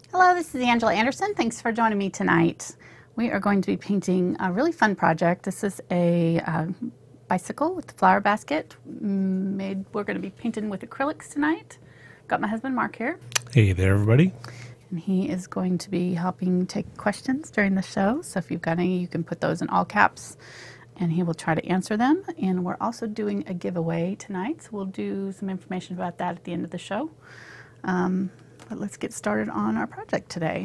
Hello, this is Angela Anderson. Thanks for joining me tonight. We are going to be painting a really fun project. This is a bicycle with the flower basket. We're going to be painting with acrylics tonight. Got my husband Mark here. Hey there, everybody. And he is going to be helping take questions during the show. So if you've got any, you can put those in all caps and he will try to answer them. And we're also doing a giveaway tonight. So we'll do some information about that at the end of the show. But let's get started on our project today.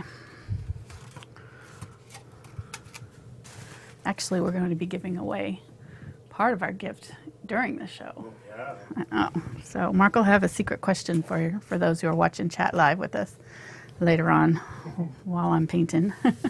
Actually, we're going to be giving away part of our gift during the show. Yeah. So Mark will have a secret question for those who are watching chat live with us later on while I'm painting.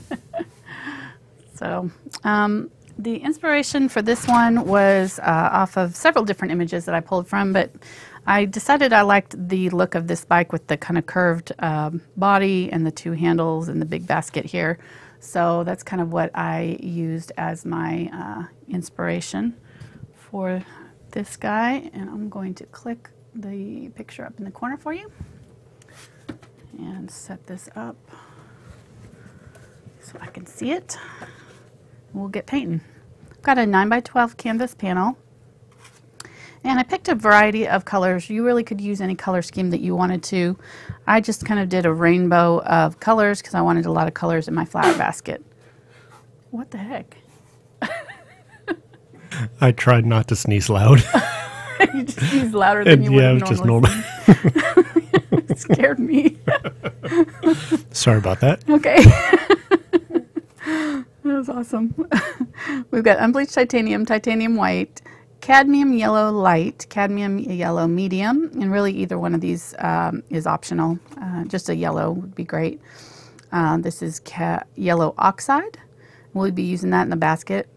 So the inspiration for this one was off of several different images that I pulled from, but I decided I liked the look of this bike with the kind of curved body and the two handles and the big basket here. So that's kind of what I used as my inspiration for this guy. And I'm going to click the picture up in the corner for you and set this up so I can see it. We'll get painting. I've got a 9x12 canvas panel. And I picked a variety of colors. You really could use any color scheme that you wanted to. I just kind of did a rainbow of colors because I wanted a lot of colors in my flower basket. What the heck? I tried not to sneeze loud. You just sneezed louder than you would yeah, have it was normally. just normal. It scared me. Sorry about that. Okay. That was awesome. We've got unbleached titanium, titanium white, cadmium yellow light, cadmium yellow medium, and really either one of these is optional. Just a yellow would be great. This is yellow oxide. We'll be using that in the basket.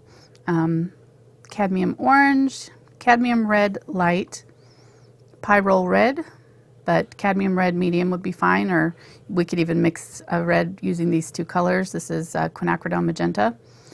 Cadmium orange, cadmium red light, pyrrole red, but cadmium red medium would be fine, or we could even mix a red using these two colors. This is quinacridone magenta,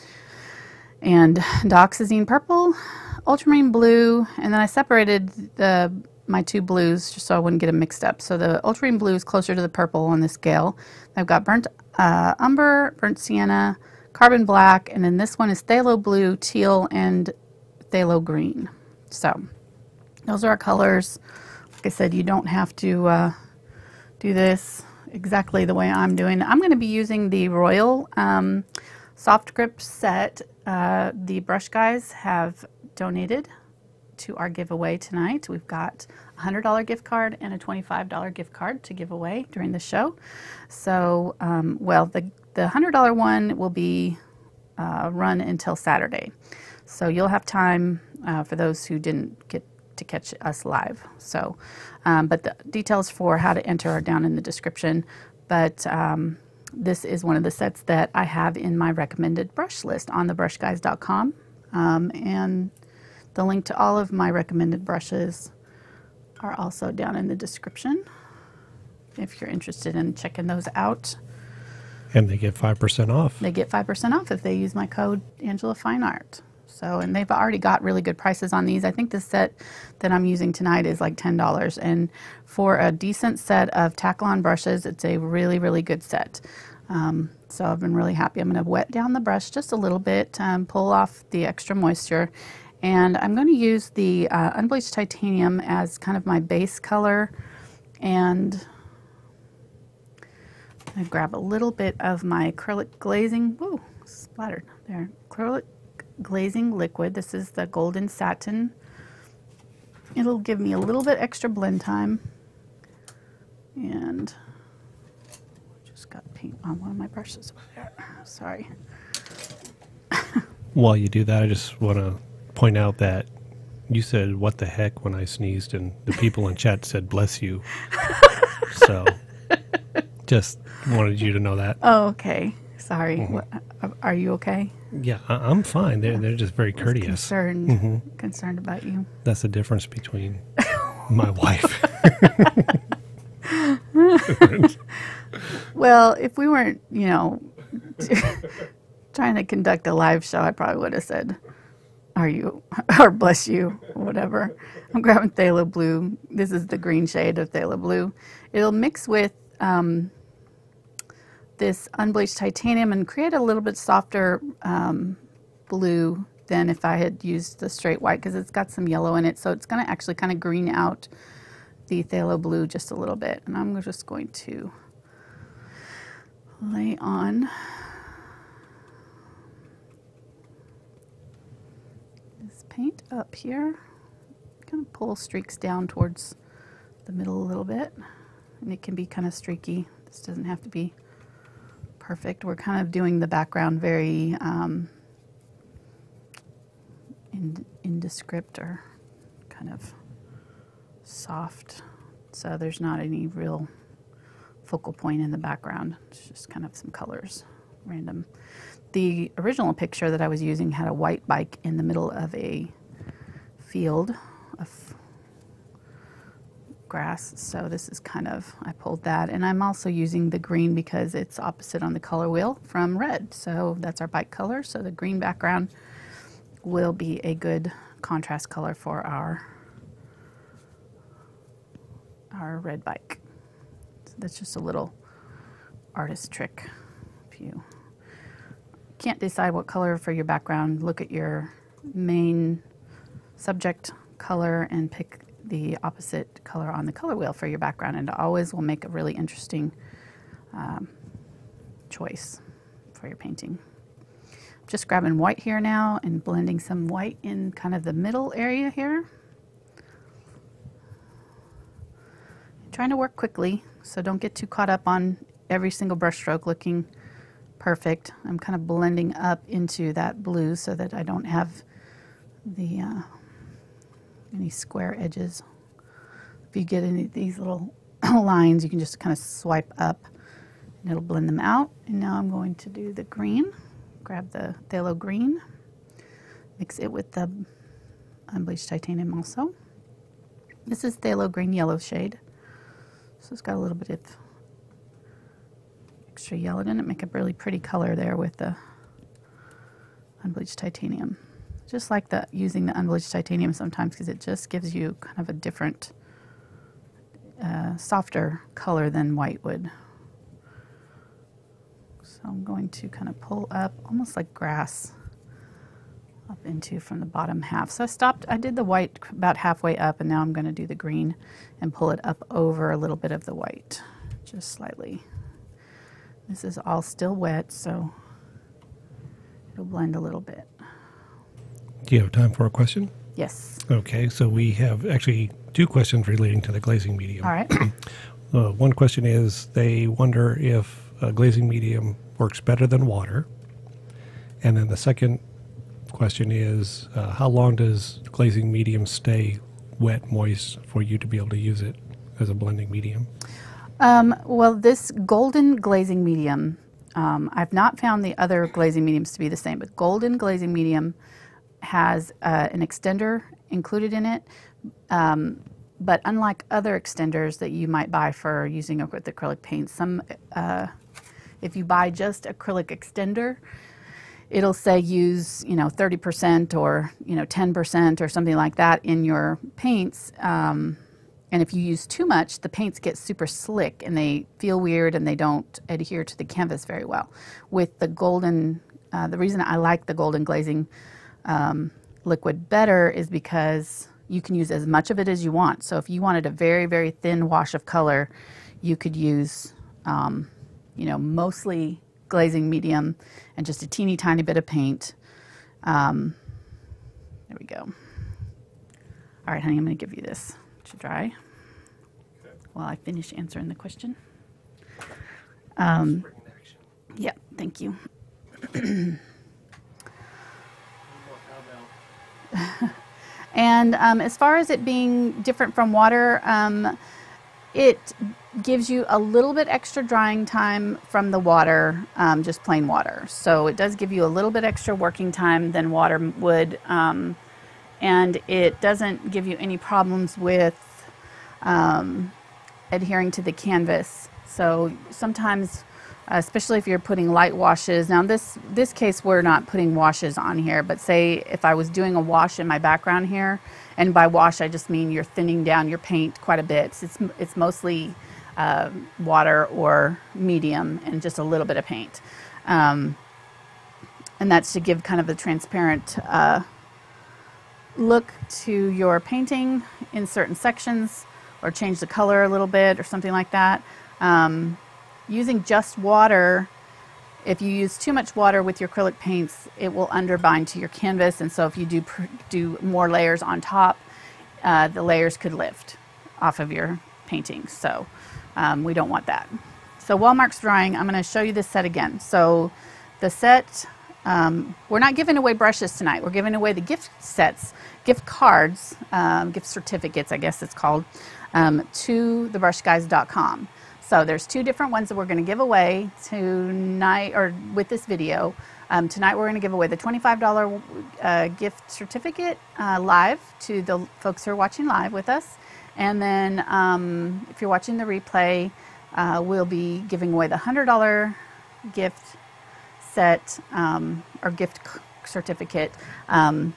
and dioxazine purple, ultramarine blue, and then I separated my two blues just so I wouldn't get them mixed up. So the ultramarine blue is closer to the purple on this scale. I've got burnt umber, burnt sienna, carbon black, and then this one is phthalo blue, teal, and phthalo green. So those are our colors. Like I said, you don't have to do this exactly the way I'm doing. I'm going to be using the Royal Soft Grip set. The brush guys have donated to our giveaway tonight. We've got a $100 gift card and a $25 gift card to give away during the show. So, well, the $100 one will be run until Saturday. So you'll have time for those who didn't get to catch us live. So, but the details for how to enter are down in the description. But this is one of the sets that I have in my recommended brush list on thebrushguys.com. And the link to all of my recommended brushes are also down in the description if you're interested in checking those out. And they get 5% off. They get 5% off if they use my code Angela Fine Art. So, and they've already got really good prices on these. I think this set that I'm using tonight is like $10. And for a decent set of Taklon brushes, it's a really, really good set. So I've been really happy. I'm going to wet down the brush just a little bit, pull off the extra moisture. And I'm going to use the unbleached titanium as kind of my base color. And I grab a little bit of my acrylic glazing. Whoa, splattered there. Acrylic glazing liquid. This is the Golden Satin. It'll give me a little bit extra blend time. And just got paint on one of my brushes over there. Sorry. While you do that, I just want to point out that you said, "What the heck," when I sneezed, and the people in chat said, "Bless you." So just wanted you to know that. Oh, okay. Sorry. Are you okay? Yeah, I'm fine. They're just very courteous. Concerned about you. That's the difference between my wife. Well, if we weren't, trying to conduct a live show, I probably would have said, "Are you?" or "Bless you," or whatever. I'm grabbing phthalo blue. This is the green shade of phthalo blue. It'll mix with this unbleached titanium and create a little bit softer blue than if I had used the straight white, because it's got some yellow in it, so it's going to actually kind of green out the phthalo blue just a little bit. And I'm just going to lay on this paint up here, kind of pull streaks down towards the middle a little bit, and it can be kind of streaky. This doesn't have to be perfect. We're kind of doing the background very indescript, or kind of soft, so there's not any real focal point in the background. It's just kind of some colors, random. The original picture that I was using had a white bike in the middle of a field of grass, so this is kind of, I pulled that, and I'm also using the green because it's opposite on the color wheel from red, so that's our bike color, so the green background will be a good contrast color for our red bike. So that's just a little artist trick. If you can't decide what color for your background, look at your main subject color and pick the opposite color on the color wheel for your background, and it always will make a really interesting choice for your painting. Just grabbing white here now and blending some white in kind of the middle area here. Trying to work quickly, so don't get too caught up on every single brush stroke looking perfect. I'm kind of blending up into that blue so that I don't have the any square edges. If you get any of these little lines, you can just kind of swipe up and it'll blend them out. And now I'm going to do the green. Grab the phthalo green, mix it with the unbleached titanium also. This is phthalo green yellow shade, so it's got a little bit of extra yellow in it. Make a really pretty color there with the unbleached titanium. Just like using the unbleached titanium sometimes, because it just gives you kind of a different, softer color than white would. So I'm going to kind of pull up, almost like grass, up into from the bottom half. So I did the white about halfway up, and now I'm going to do the green and pull it up over a little bit of the white, just slightly. This is all still wet, so it'll blend a little bit. Do you have time for a question? Yes. Okay, so we have actually two questions relating to the glazing medium. All right. One question is, they wonder if a glazing medium works better than water. And then the second question is, how long does glazing medium stay wet, moist, for you to be able to use it as a blending medium? Well, this golden glazing medium, I've not found the other glazing mediums to be the same, but golden glazing medium has an extender included in it. But unlike other extenders that you might buy for using with acrylic paint, if you buy just acrylic extender, it'll say use 30% or 10% or something like that in your paints. And if you use too much, the paints get super slick and they feel weird and they don't adhere to the canvas very well. With the golden, the reason I like the golden glazing liquid better is because you can use as much of it as you want. So if you wanted a very, very thin wash of color, you could use, mostly glazing medium and just a teeny tiny bit of paint. There we go. All right, honey, I'm going to give you this to dry while I finish answering the question. Yeah, thank you. And as far as it being different from water, it gives you a little bit extra drying time from the water, just plain water. So it does give you a little bit extra working time than water would, and it doesn't give you any problems with adhering to the canvas. So sometimes, especially if you're putting light washes. Now this case we're not putting washes on here, but say if I was doing a wash in my background here, and by wash I just mean you're thinning down your paint quite a bit. It's mostly water or medium and just a little bit of paint. And that's to give kind of a transparent look to your painting in certain sections, or change the color a little bit or something like that. Using just water, if you use too much water with your acrylic paints, it will underbind to your canvas, and so if you do more layers on top, the layers could lift off of your painting. So we don't want that. So while Mark's drying, I'm going to show you this set again. So the set, we're not giving away brushes tonight. We're giving away the gift sets, gift cards, gift certificates, I guess it's called, to thebrushguys.com. So there's 2 different ones that we're going to give away tonight, or with this video. Tonight we're going to give away the $25 gift certificate live to the folks who are watching live with us. And then if you're watching the replay, we'll be giving away the $100 gift set or gift certificate on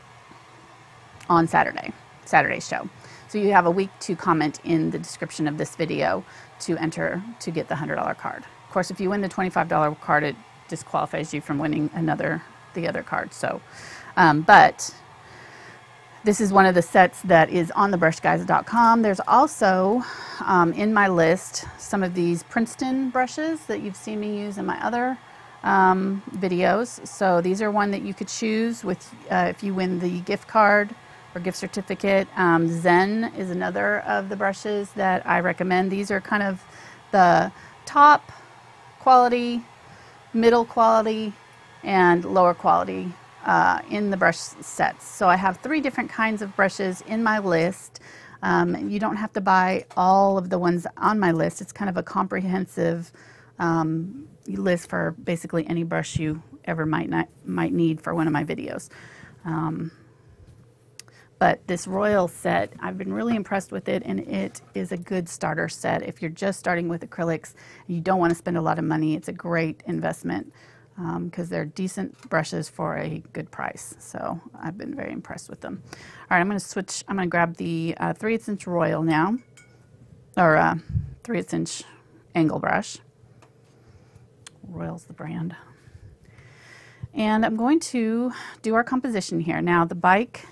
Saturday's show. So you have a week to comment in the description of this video to enter to get the $100 card. Of course, if you win the $25 card, it disqualifies you from winning the other card. So, but this is one of the sets that is on thebrushguys.com. There's also in my list some of these Princeton brushes that you've seen me use in my other videos. So these are one that you could choose with if you win the gift card or gift certificate. Zen is another of the brushes that I recommend. These are kind of the top quality, middle quality, and lower quality in the brush sets. So I have 3 different kinds of brushes in my list. You don't have to buy all of the ones on my list. It's kind of a comprehensive list for basically any brush you ever might need for one of my videos. But this Royal set, I've been really impressed with it, and it is a good starter set. If you're just starting with acrylics and you don't want to spend a lot of money, it's a great investment because they're decent brushes for a good price. So I've been very impressed with them. All right, I'm going to switch. I'm going to grab the 3/8 inch Royal now, or 3/8 inch angle brush. Royal's the brand. And I'm going to do our composition here. Now the bike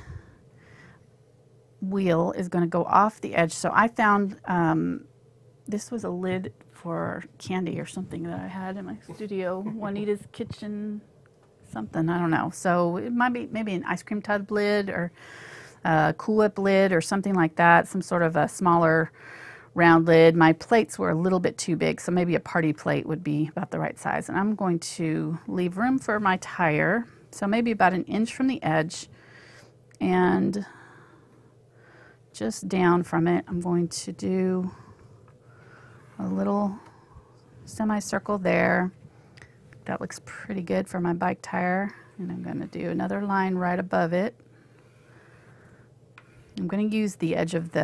wheel is going to go off the edge. So I found this was a lid for candy or something that I had in my studio. Juanita's Kitchen something, I don't know. So it might be maybe an ice cream tub lid or a Cool Whip lid or something like that, some sort of a smaller round lid. My plates were a little bit too big, so maybe a party plate would be about the right size. And I'm going to leave room for my tire, so maybe about 1 inch from the edge, and just down from it, I'm going to do a little semicircle there. That looks pretty good for my bike tire. And I'm going to do another line right above it. I'm going to use the edge of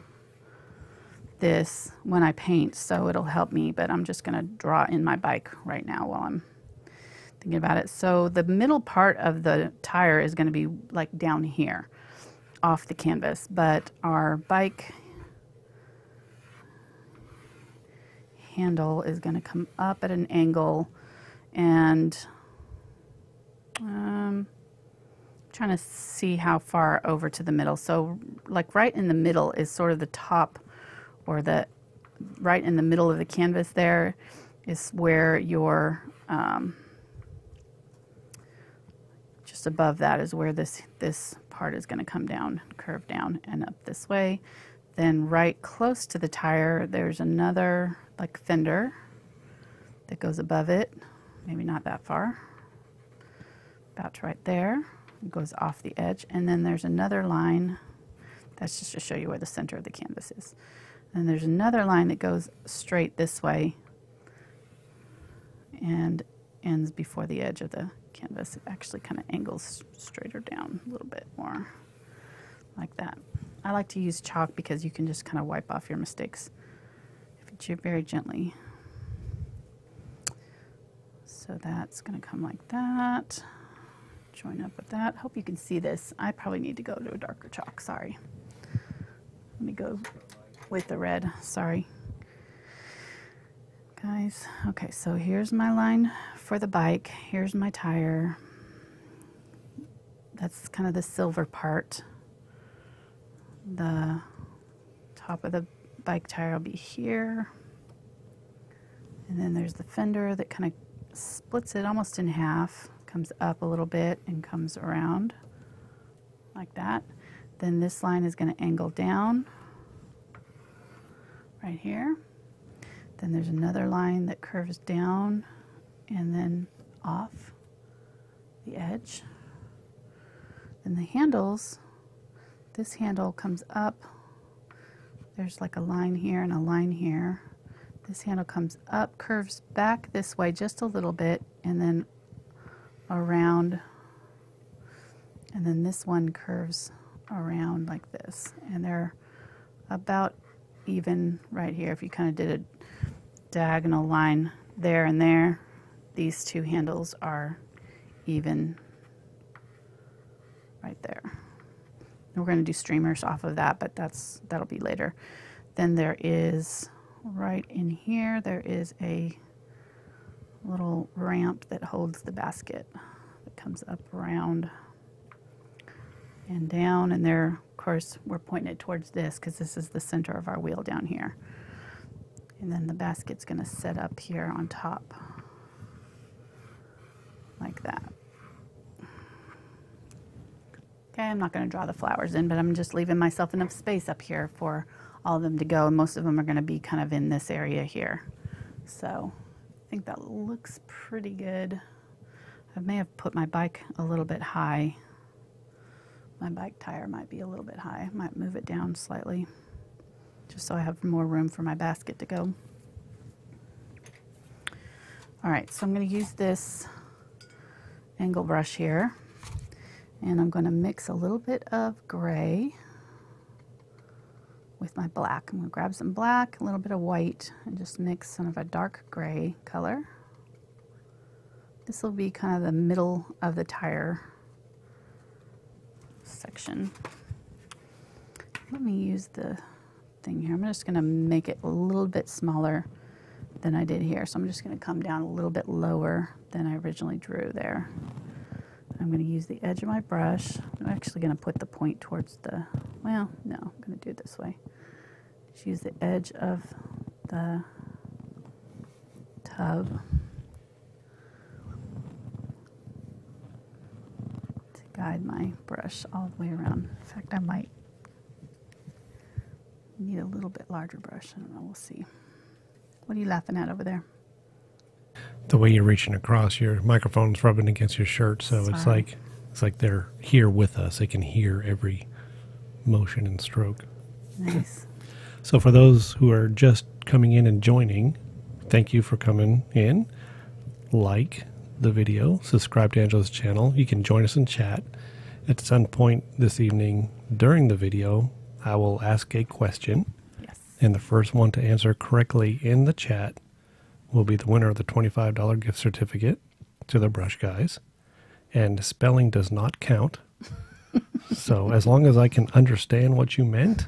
this when I paint, so it'll help me, but I'm just going to draw in my bike right now while I'm thinking about it. So the middle part of the tire is going to be like down here off the canvas, but our bike handle is going to come up at an angle, and trying to see how far over to the middle. So like right in the middle is sort of the top, or the right in the middle of the canvas there is where your just above that is where this part is going to come down, curve down and up this way. Then right close to the tire, there's another like fender that goes above it, maybe not that far, about right there. It goes off the edge, and then there's another line. That's just to show you where the center of the canvas is. And there's another line that goes straight this way and ends before the edge of the canvas. It actually kind of angles straighter down a little bit more, like that. I like to use chalk because you can just kind of wipe off your mistakes if you very gently. So that's going to come like that. Join up with that. Hope you can see this. I probably need to go to a darker chalk. Sorry. Let me go with the red. Sorry. guys. Okay, so here's my line for the bike. Here's my tire. That's kind of the silver part. The top of the bike tire will be here. And then there's the fender that kind of splits it almost in half, comes up a little bit and comes around like that. Then this line is going to angle down right here. Then there's another line that curves down and then off the edge. Then the handles, this handle comes up. There's like a line here and a line here. This handle comes up, curves back this way just a little bit, and then around. And then this one curves around like this. And they're about even right here. If you kind of did a diagonal line there and there, these two handles are even right there. And we're going to do streamers off of that, but that'll be later. Then there is right in here, there is a little ramp that holds the basket that comes up around and down, and there, of course, we're pointing it towards this because this is the center of our wheel down here. And then the basket's going to set up here on top like that. Okay, I'm not going to draw the flowers in, but I'm just leaving myself enough space up here for all of them to go, and most of them are going to be kind of in this area here. So I think that looks pretty good. I may have put my bike a little bit high. My bike tire might be a little bit high. I might move it down slightly just so I have more room for my basket to go. All right, so I'm going to use this angle brush here, and I'm going to mix a little bit of gray with my black. I'm going to grab some black, a little bit of white, and just mix some of a dark gray color. This will be kind of the middle of the tire section. Let me use the thing here. I'm just going to make it a little bit smaller than I did here. So I'm just going to come down a little bit lower than I originally drew there. I'm going to use the edge of my brush. I'm actually going to put the point towards the, well, no, I'm going to do it this way. Just use the edge of the tub to guide my brush all the way around. In fact, I might need a little bit larger brush. I don't know, we'll see. What are you laughing at over there? The way you're reaching across, your microphone's rubbing against your shirt, so Sorry. it's like they're here with us. They can hear every motion and stroke. Nice. So for those who are just coming in and joining, thank you for coming in. Like the video, subscribe to Angela's channel. You can join us in chat. At some point this evening during the video, I will ask a question. Yes. And the first one to answer correctly in the chat will be the winner of the $25 gift certificate to the Brush Guys. And spelling does not count. So as long as I can understand what you meant,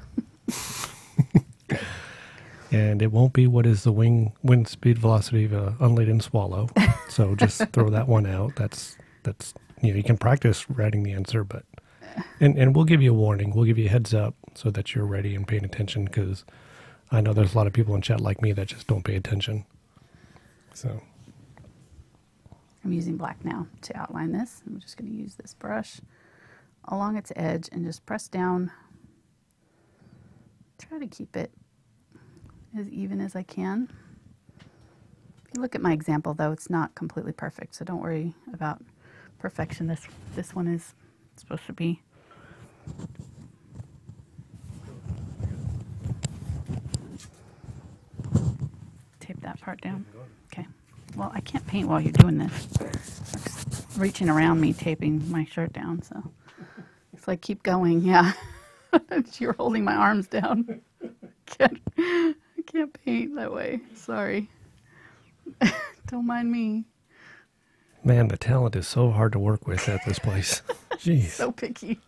and it won't be what is the wind speed velocity of an unladen swallow. So just throw that one out. That's you can practice writing the answer, but and we'll give you a warning. We'll give you a heads up so that you're ready and paying attention, because I know there's a lot of people in chat like me that just don't pay attention. So I'm using black now to outline this. I'm just going to use this brush along its edge and just press down. Try to keep it as even as I can. If you look at my example, though, it's not completely perfect, so don't worry about perfection. This one is supposed to be. Tape that part down. Okay. Well, I can't paint while you're doing this. It's reaching around me, taping my shirt down, so it's like, keep going. Yeah. You're holding my arms down. I can't paint that way. Sorry. Don't mind me. man, the talent is so hard to work with at this place. Jeez. So picky.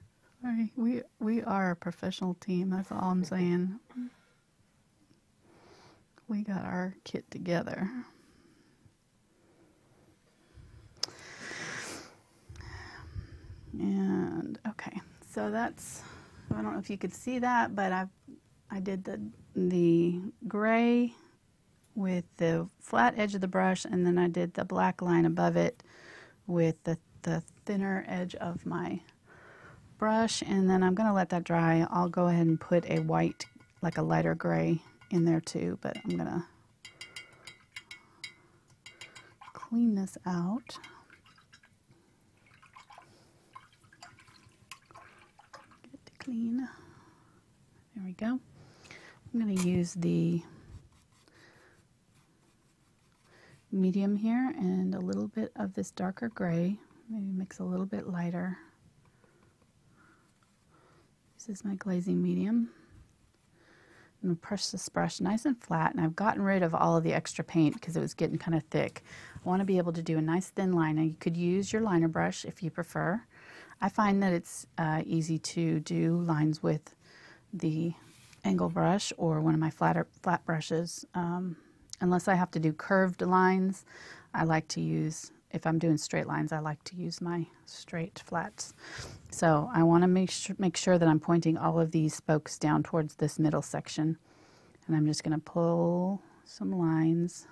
Sorry, we are a professional team. That's all I'm saying. we got our kit together. And okay, so that's, I don't know if you could see that, but I did the gray with the flat edge of the brush, and then I did the black line above it with the thinner edge of my brush, and then I'm going to let that dry. I'll go ahead and put a white, like a lighter gray in there too, but I'm going to clean this out. Get it to clean. There we go. I'm going to use the medium here and a little bit of this darker gray. Maybe mix a little bit lighter. This is my glazing medium. I'm going to press this brush nice and flat, and I've gotten rid of all of the extra paint because it was getting kind of thick. I want to be able to do a nice thin line. Now you could use your liner brush if you prefer. I find that it's easy to do lines with the angle brush or one of my flat brushes. Unless I have to do curved lines, I like to use, if I'm doing straight lines, I like to use my straight flats. So I want to make sure that I'm pointing all of these spokes down towards this middle section. And I'm just going to pull some lines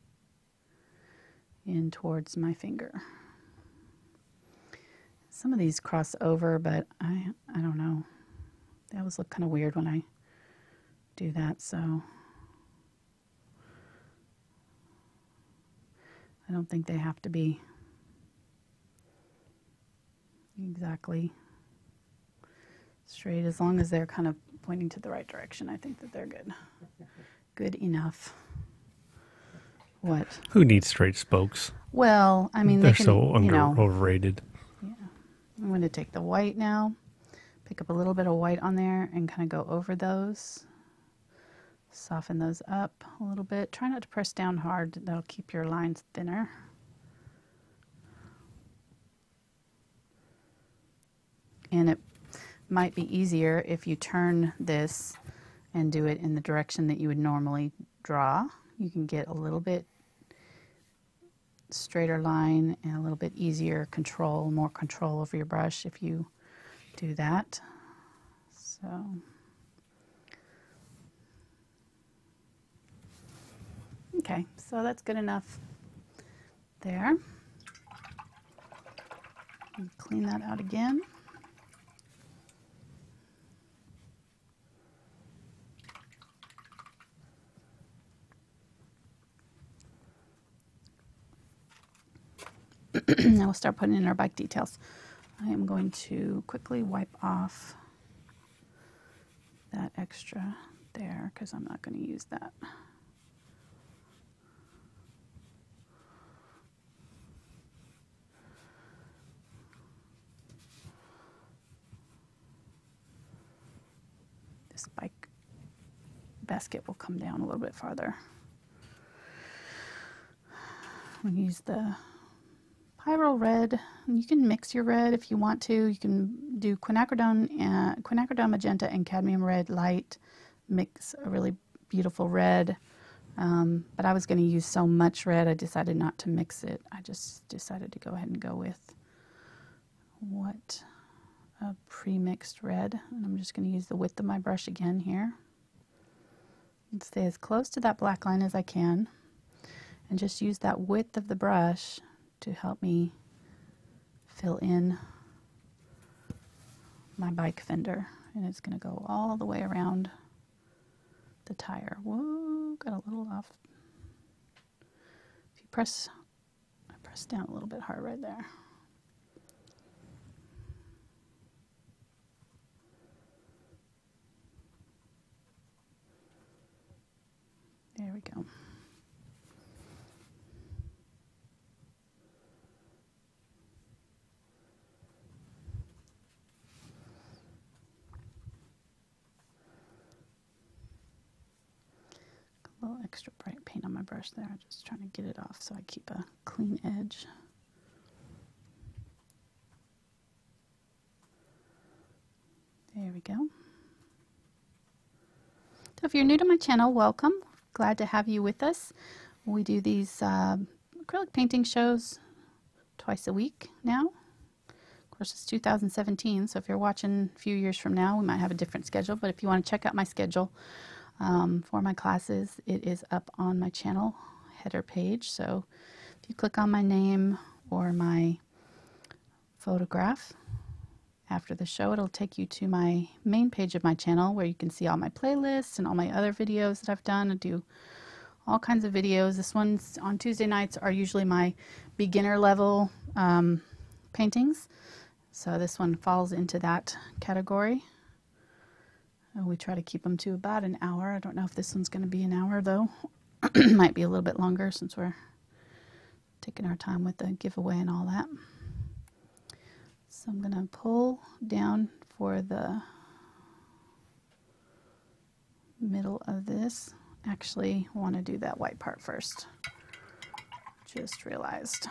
in towards my finger. Some of these cross over, but I don't know. They always look kind of weird when I do that, so I don't think they have to be exactly straight. As long as they're kind of pointing to the right direction, I think that they're good. Good enough. What? Who needs straight spokes? Well, I mean, they're they can, so you know, overrated. Yeah. I'm going to take the white now, pick up a little bit of white on there and kind of go over those. Soften those up a little bit. Try not to press down hard. That'll keep your lines thinner. And it might be easier if you turn this and do it in the direction that you would normally draw. You can get a little bit straighter line and a little bit easier control, more control over your brush if you do that. So okay, so that's good enough there. Clean that out again. Now we'll start putting in our bike details. I am going to quickly wipe off that extra there because I'm not going to use that. This bike basket will come down a little bit farther. I'm going to use the Pyrrole red. You can mix your red if you want to. You can do quinacridone magenta and cadmium red light. Mix a really beautiful red. But I was going to use so much red, I decided not to mix it. I just decided to go ahead and go with a pre-mixed red. And I'm just going to use the width of my brush again here. And stay as close to that black line as I can. And just use that width of the brush to help me fill in my bike fender. And it's going to go all the way around the tire. Whoa, got a little off. If you press, I press down a little bit hard right there. There we go. A little extra bright paint on my brush there, just trying to get it off so I keep a clean edge. There we go. So if you're new to my channel, welcome. Glad to have you with us. We do these acrylic painting shows twice a week now. Of course, it's 2017, so if you're watching a few years from now, we might have a different schedule. But if you want to check out my schedule for my classes, it is up on my channel header page. So if you click on my name or my photograph after the show, it'll take you to my main page of my channel where you can see all my playlists and all my other videos that I've done. I do all kinds of videos. This one's on Tuesday nights are usually my beginner level paintings. So this one falls into that category. We try to keep them to about an hour. I don't know if this one's going to be an hour though. Might be a little bit longer since we're taking our time with the giveaway and all that. So I'm going to pull down for the middle of this. Actually, I want to do that white part first. Just realized.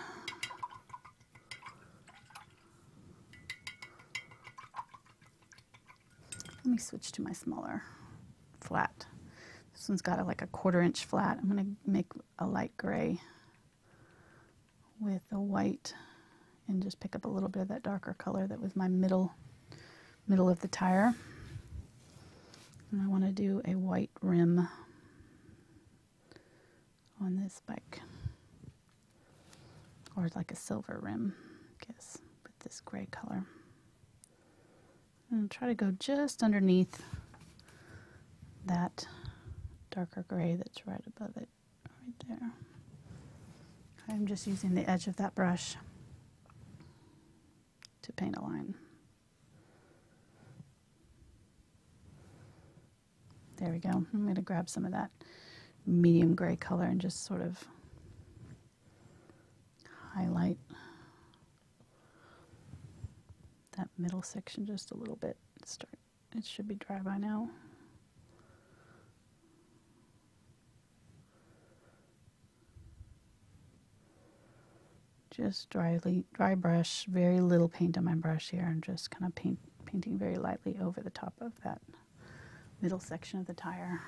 Let me switch to my smaller flat. This one's got like a 1/4 inch flat. I'm going to make a light gray with a white and just pick up a little bit of that darker color that was my middle of the tire. And I want to do a white rim on this bike, or like a silver rim, I guess, with this gray color. And try to go just underneath that darker gray that's right above it, right there. I'm just using the edge of that brush to paint a line. There we go. I'm going to grab some of that medium gray color and just sort of highlight that middle section just a little bit. It should be dry by now. Just dry brush, very little paint on my brush here, and just kind of painting very lightly over the top of that middle section of the tire.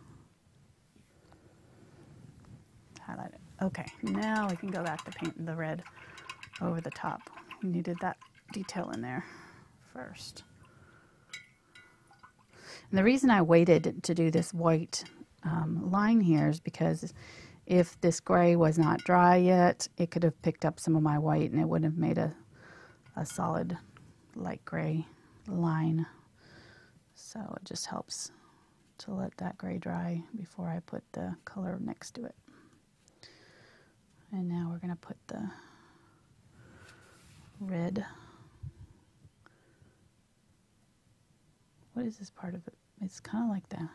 Highlight it. Okay, now we can go back to painting the red over the top. We needed that detail in there first. And the reason I waited to do this white line here is because if this gray was not dry yet, it could have picked up some of my white and it wouldn't have made a solid light gray line. So it just helps to let that gray dry before I put the color next to it. And now we're going to put the red. What is this part of it? It's kind of like the...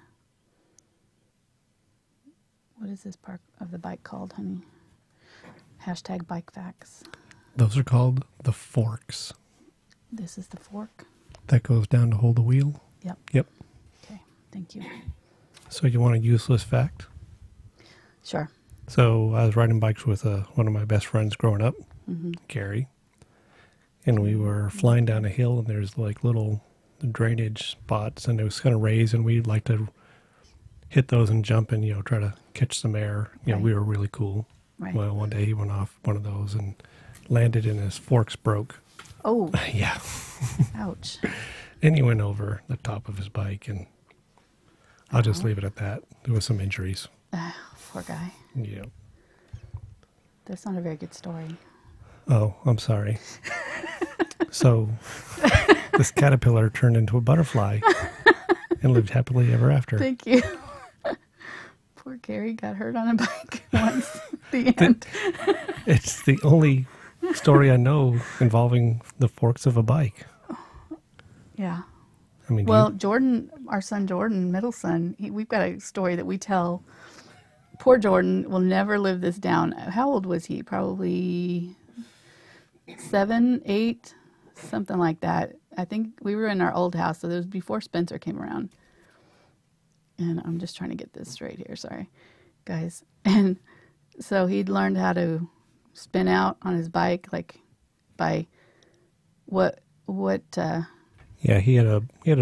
What is this part of the bike called, honey? Hashtag bike facts. Those are called the forks. This is the fork? That goes down to hold the wheel? Yep. Yep. Okay, thank you. So you want a useless fact? Sure. So I was riding bikes with one of my best friends growing up, Gary. And we were flying down a hill and there's like little drainage spots and it was kind of raised and we'd like to hit those and jump and, try to catch some air. Right. We were really cool. Right. Well, one day he went off one of those and landed and his forks broke. Oh. Yeah. Ouch. And he went over the top of his bike and I'll just leave it at that. There was some injuries. Poor guy. Yeah. That's not a very good story. Oh, I'm sorry. So this caterpillar turned into a butterfly and lived happily ever after. Thank you. Poor Gary got hurt on a bike once. The end. It's the only story I know involving the forks of a bike. Yeah. I mean, well, Jordan, our son Jordan, middle son, we've got a story that we tell. Poor Jordan will never live this down. How old was he? Probably 7, 8, something like that. I think we were in our old house, so it was before Spencer came around. And I'm just trying to get this straight here, sorry, guys. And so he'd learned how to spin out on his bike, like by yeah, he had a bike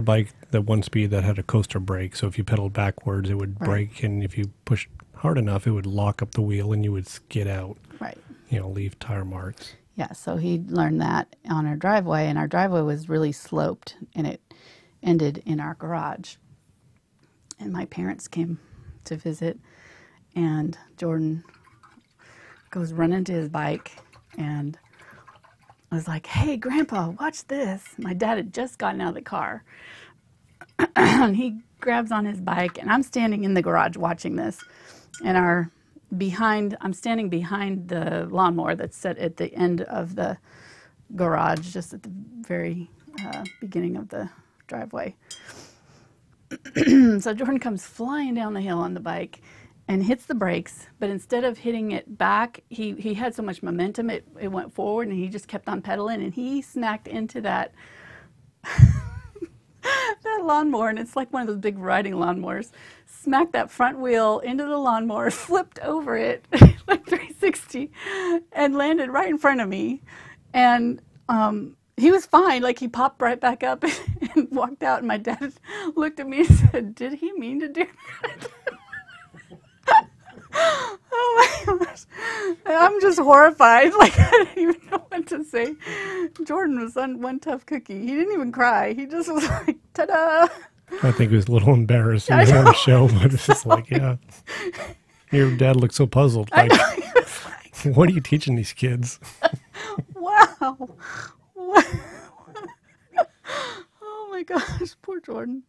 the one speed that had a coaster brake. So if you pedaled backwards, it would brake, and if you pushed hard enough, it would lock up the wheel, and you would skid out. Right. Leave tire marks. Yeah, so he learned that on our driveway, and our driveway was really sloped, and it ended in our garage. And my parents came to visit, and Jordan goes running to his bike, and I was like, "Hey, Grandpa, watch this." My dad had just gotten out of the car, and he grabs on his bike, and I'm standing in the garage watching this, and I'm standing behind the lawnmower that's set at the end of the garage, just at the very beginning of the driveway. So Jordan comes flying down the hill on the bike and hits the brakes, but instead of hitting it back, he had so much momentum, it went forward, and he just kept on pedaling, and he smacked into that that lawnmower, and it's like one of those big riding lawnmowers, smacked that front wheel into the lawnmower, flipped over it like 360, and landed right in front of me. And he was fine. Like, he popped right back up and walked out, and my dad looked at me and said, "Did he mean to do that?" Oh my gosh. I'm just horrified. Like, I didn't even know what to say. Jordan was one tough cookie. He didn't even cry. He just was like, ta-da. I think he was a little embarrassed. He didn't want to show, but it's just like, yeah. Your dad looked so puzzled. Like, what are you teaching these kids? Wow. Oh my gosh, poor Jordan.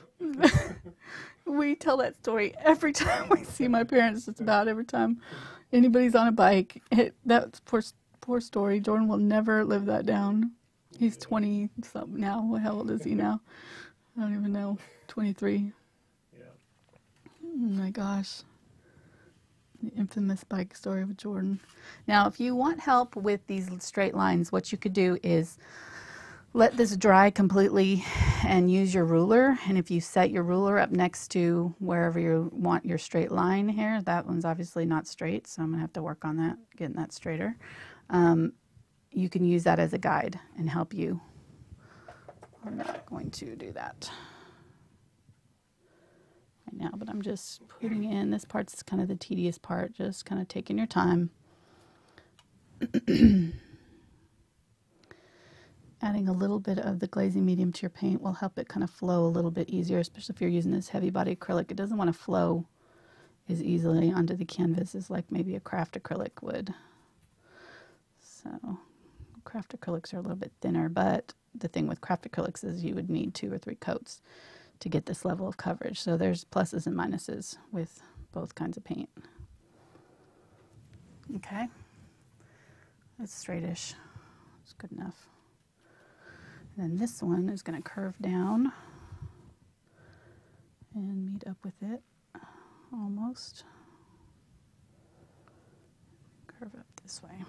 We tell that story every time we see my parents. Just about every time anybody's on a bike. That's poor story. Jordan will never live that down. He's 20-something now. How old is he now? I don't even know. 23. Yeah. Oh my gosh. The infamous bike story with Jordan. Now, if you want help with these straight lines, what you could do is let this dry completely and use your ruler. And if you set your ruler up next to wherever you want your straight line here, that one's obviously not straight, so I'm going to have to work on that, getting that straighter. You can use that as a guide and help you. I'm not going to do that right now, but I'm just putting in, this part's kind of the tedious part, just kind of taking your time. Adding a little bit of the glazing medium to your paint will help it kind of flow a little bit easier, especially if you're using this heavy body acrylic. It doesn't want to flow as easily onto the canvas as like maybe a craft acrylic would. So craft acrylics are a little bit thinner, but the thing with craft acrylics is you would need 2 or 3 coats to get this level of coverage. So there's pluses and minuses with both kinds of paint. Okay, it's straightish. It's good enough. And then this one is going to curve down and meet up with it almost. Curve up this way.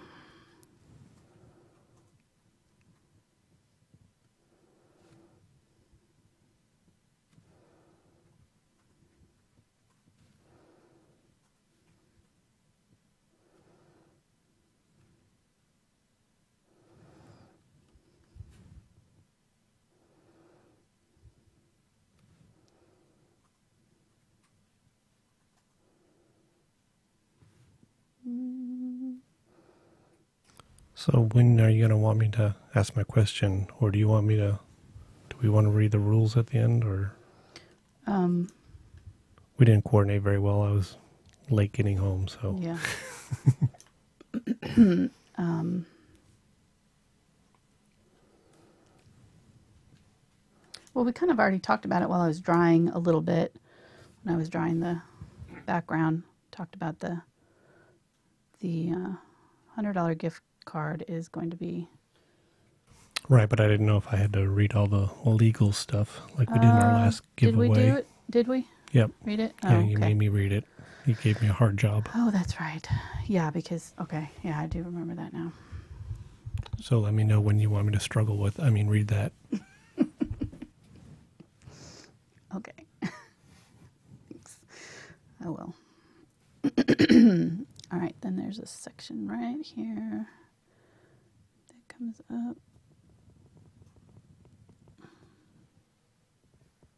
So when are you going to want me to ask my question, or do we want to read the rules at the end, or? We didn't coordinate very well. I was late getting home, so. Yeah. Well, we kind of already talked about it while I was drawing a little bit. When I was drawing the background, talked about the $100 gift card is going to be. Right, but I didn't know if I had to read all the legal stuff like we did in our last giveaway. Did we do it? Did we? Yep. Read it? Yeah, Oh, you okay. made me read it. You gave me a hard job. Oh, that's right. Yeah, because, okay. Yeah, I do remember that now. So let me know when you want me to read that. Okay. Thanks. I will. All right, then there's a section right here that comes up.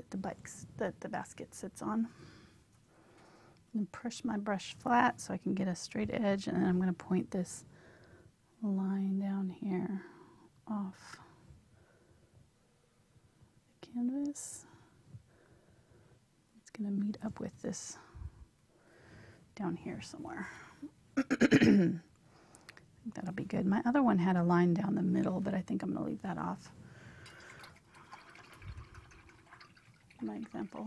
the bikes that the basket sits on. And push my brush flat so I can get a straight edge, and then I'm going to point this line down here off the canvas. It's going to meet up with this down here somewhere. I think that'll be good. My other one had a line down the middle, but I think I'm going to leave that off. My example.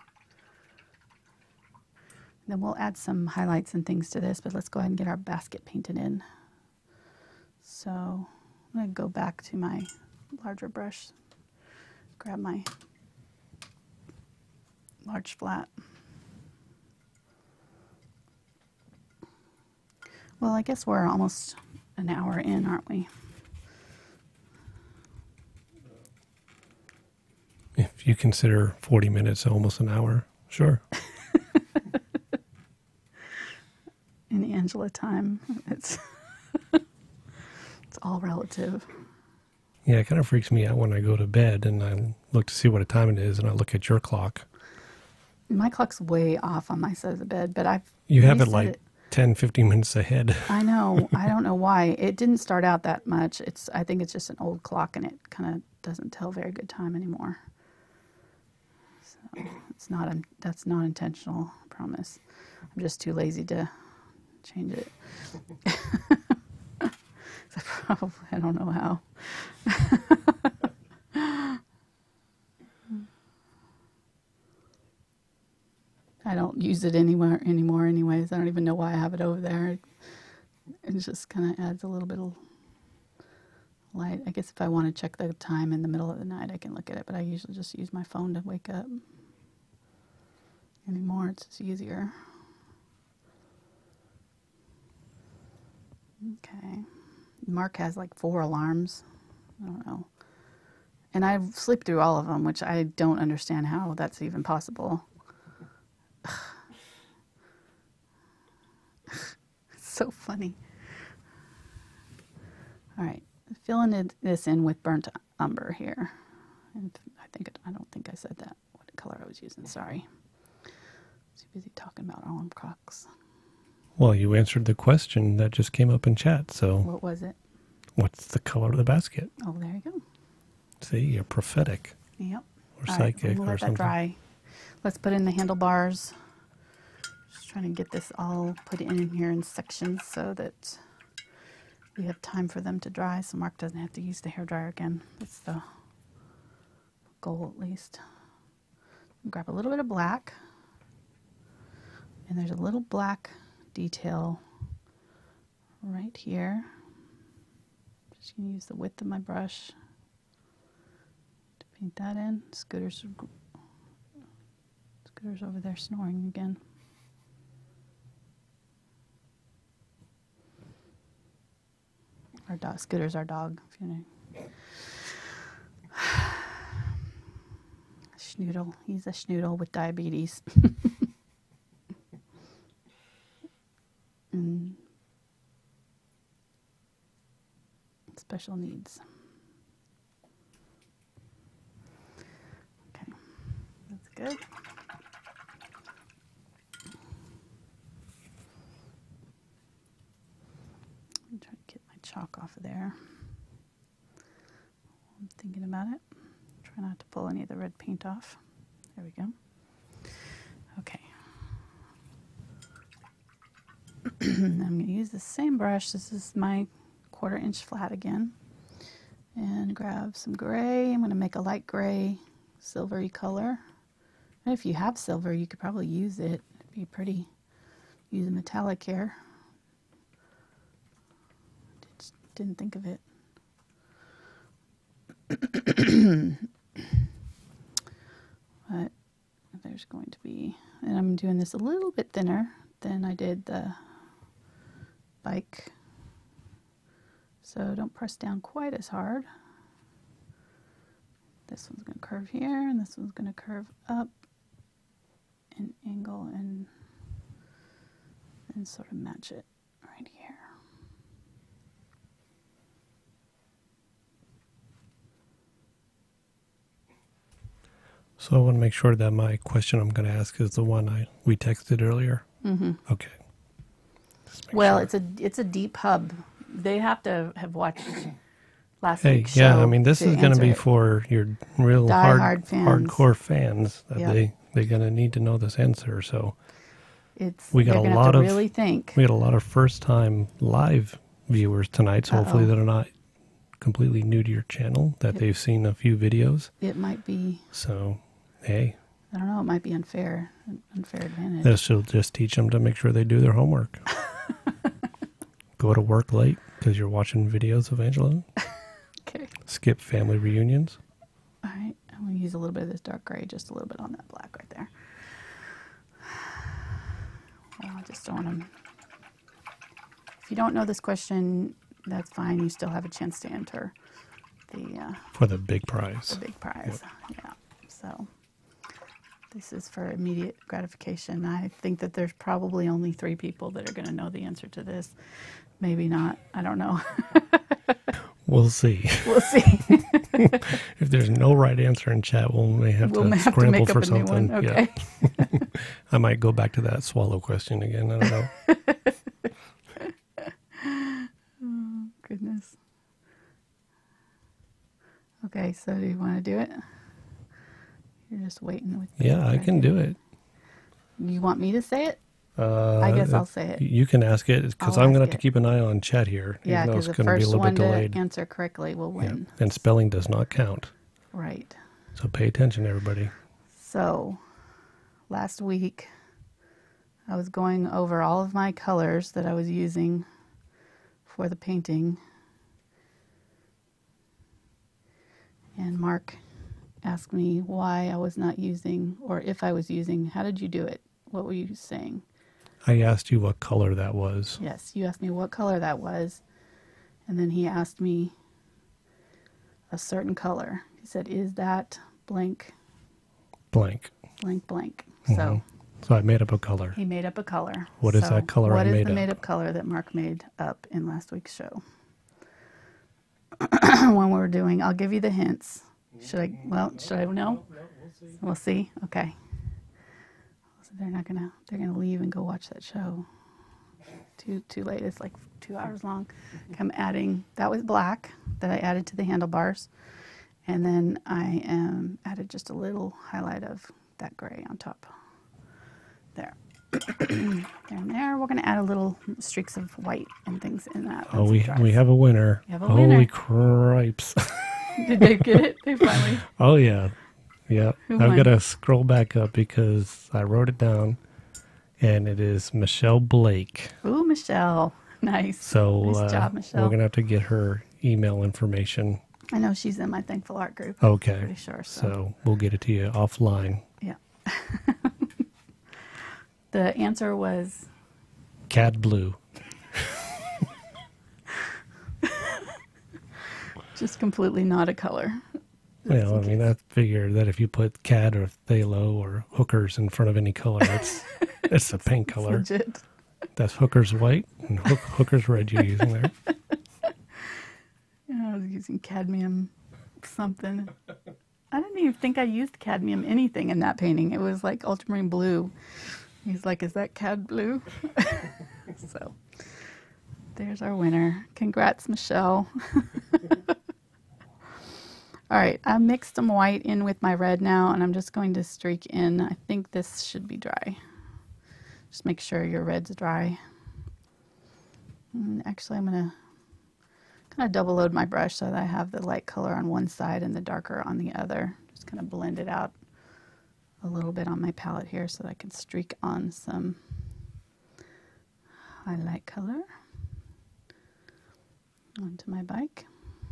Then we'll add some highlights and things to this, but let's go ahead and get our basket painted in. So I'm going to go back to my larger brush, grab my large flat. Well, I guess we're almost an hour in, aren't we? If you consider 40 minutes almost an hour, sure. In the Angela time, it's it's all relative. Yeah, it kind of freaks me out when I go to bed and I look to see what time it is, and I look at your clock. My clock's way off on my side of the bed, but You have it like 10, 15 minutes ahead. I know. I don't know why. It didn't start out that much. I think it's just an old clock, and it kind of doesn't tell very good time anymore. So that's not intentional, I promise. I'm just too lazy to change it. So probably, I don't know how. I don't use it anymore anyways. I don't even know why I have it over there. It just kind of adds a little bit of light. I guess if I want to check the time in the middle of the night, I can look at it, but I usually just use my phone to wake up. Anymore, it's just easier. Okay. Mark has like 4 alarms. I don't know. And I sleep through all of them, which I don't understand how that's even possible. It's so funny. All right, filling this in with burnt umber here. And I don't think I said that, what color I was using, sorry. Too busy talking about alarm clocks. Well, you answered the question that just came up in chat, so. What was it? What's the color of the basket? Oh, there you go. See, you're prophetic. Yep. Or All psychic right, we'll or let that something. dry. Let's put in the handlebars. Just trying to get this all put in here in sections so that we have time for them to dry, so Mark doesn't have to use the hairdryer again. That's the goal, at least. Grab a little bit of black. And there's a little black detail right here. Just going to use the width of my brush to paint that in. Scooter's over there snoring again. Our dog, Scooter's our dog, if you know. Schnoodle, he's a schnoodle with diabetes. And special needs. Okay, that's good. I'm trying to get my chalk off of there. I'm thinking about it. Try not to pull any of the red paint off. There we go. Okay. I'm going to use the same brush. This is my 1/4 inch flat again. And grab some gray. I'm going to make a light gray, silvery color. And if you have silver, you could probably use it. It'd be pretty. Use a metallic here. Just didn't think of it. But there's going to be, and I'm doing this a little bit thinner than I did the bike. So don't press down quite as hard. This one's going to curve here, and this one's going to curve up and angle and sort of match it right here. So I want to make sure that my question I'm going to ask is the one we texted earlier. Mm-hmm. Okay. Well, sure. it's a deep hub. They have to have watched last Hey, week's show. yeah, I mean, this is going to be it. for your real Die-hard fans. hardcore fans. That Yep. they're going to need to know this answer. So We got a lot of really think. We got a lot of first-time live viewers tonight. So hopefully they're not completely new to your channel. That they've seen a few videos. It might be. So, hey. I don't know. It might be an unfair advantage. This will just teach them to make sure they do their homework. Go to work late because you're watching videos of Angela. Okay. Skip family reunions. All right. I'm going to use a little bit of this dark gray, just a little bit on that black right there. Well, I just don't want to... If you don't know this question, that's fine. You still have a chance to enter For the big prize. the big prize. Yep. Yeah. So this is for immediate gratification. I think that there's probably only 3 people that are going to know the answer to this. Maybe not. I don't know. We'll see. We'll see. If there's no right answer in chat, we may have to scramble make for up a new something. one. Okay. Yeah. I might go back to that swallow question again. I don't know. Oh, goodness. Okay, so do you want to do it? You're just waiting with Yeah, I can do it. You want me to say it? I guess I'll say it. You can ask it because I'll I'm going to ask have to it. keep an eye on chat here. Yeah, even though because it's the going to be a first little one bit delayed. to answer correctly will Yeah. win. And spelling does not count. Right. So pay attention, everybody. So, last week, I was going over all of my colors that I was using for the painting. And Mark asked me why I was not using, or if I was using, how did you do it? What were you saying? I asked you what color that was. Yes, you asked me what color that was. And then he asked me a certain color. He said, is that blank, Blank. blank, blank? Mhm. So So I made up a color. he made up a color. What is that color I What is made the up? made-up color that Mark made up in last week's show? When we're doing, I'll give you the hints. Should I know? We'll see. Okay. So they're gonna leave and go watch that show. Too late. It's like 2 hours long. I'm adding, that was black that I added to the handlebars. And then I added just a little highlight of that gray on top. There. There and there. We're going to add a little streaks of white and things in that. Oh, we have a winner. You have a Holy winner. cripes. Did they get it? They finally. Oh, yeah. Yeah. Who I've won? got to scroll back up because I wrote it down. And it is Michelle Blake. Ooh, Michelle. Nice. So Nice job, we're Michelle. going to have to get her email information. I know she's in my Thankful Art group. Okay. Pretty sure. So we'll get it to you offline. Yeah. The answer was Cad blue. just completely not a color. Well, I mean, I figured that if you put Cad or Phthalo or hookers in front of any color, it's a paint color. It's legit. That's hookers white and hookers red you're using there. Yeah, I was using cadmium something. I didn't even think I used cadmium anything in that painting. It was like ultramarine blue. He's like, is that cad blue? So there's our winner. Congrats, Michelle. All right, I mixed some white in with my red now, and I'm just going to streak in. I think this should be dry. Just make sure your red's dry. And actually, I'm going to kind of double load my brush so that I have the light color on one side and the darker on the other. Just kind of blend it out a little bit on my palette here so that I can streak on some highlight color onto my bike.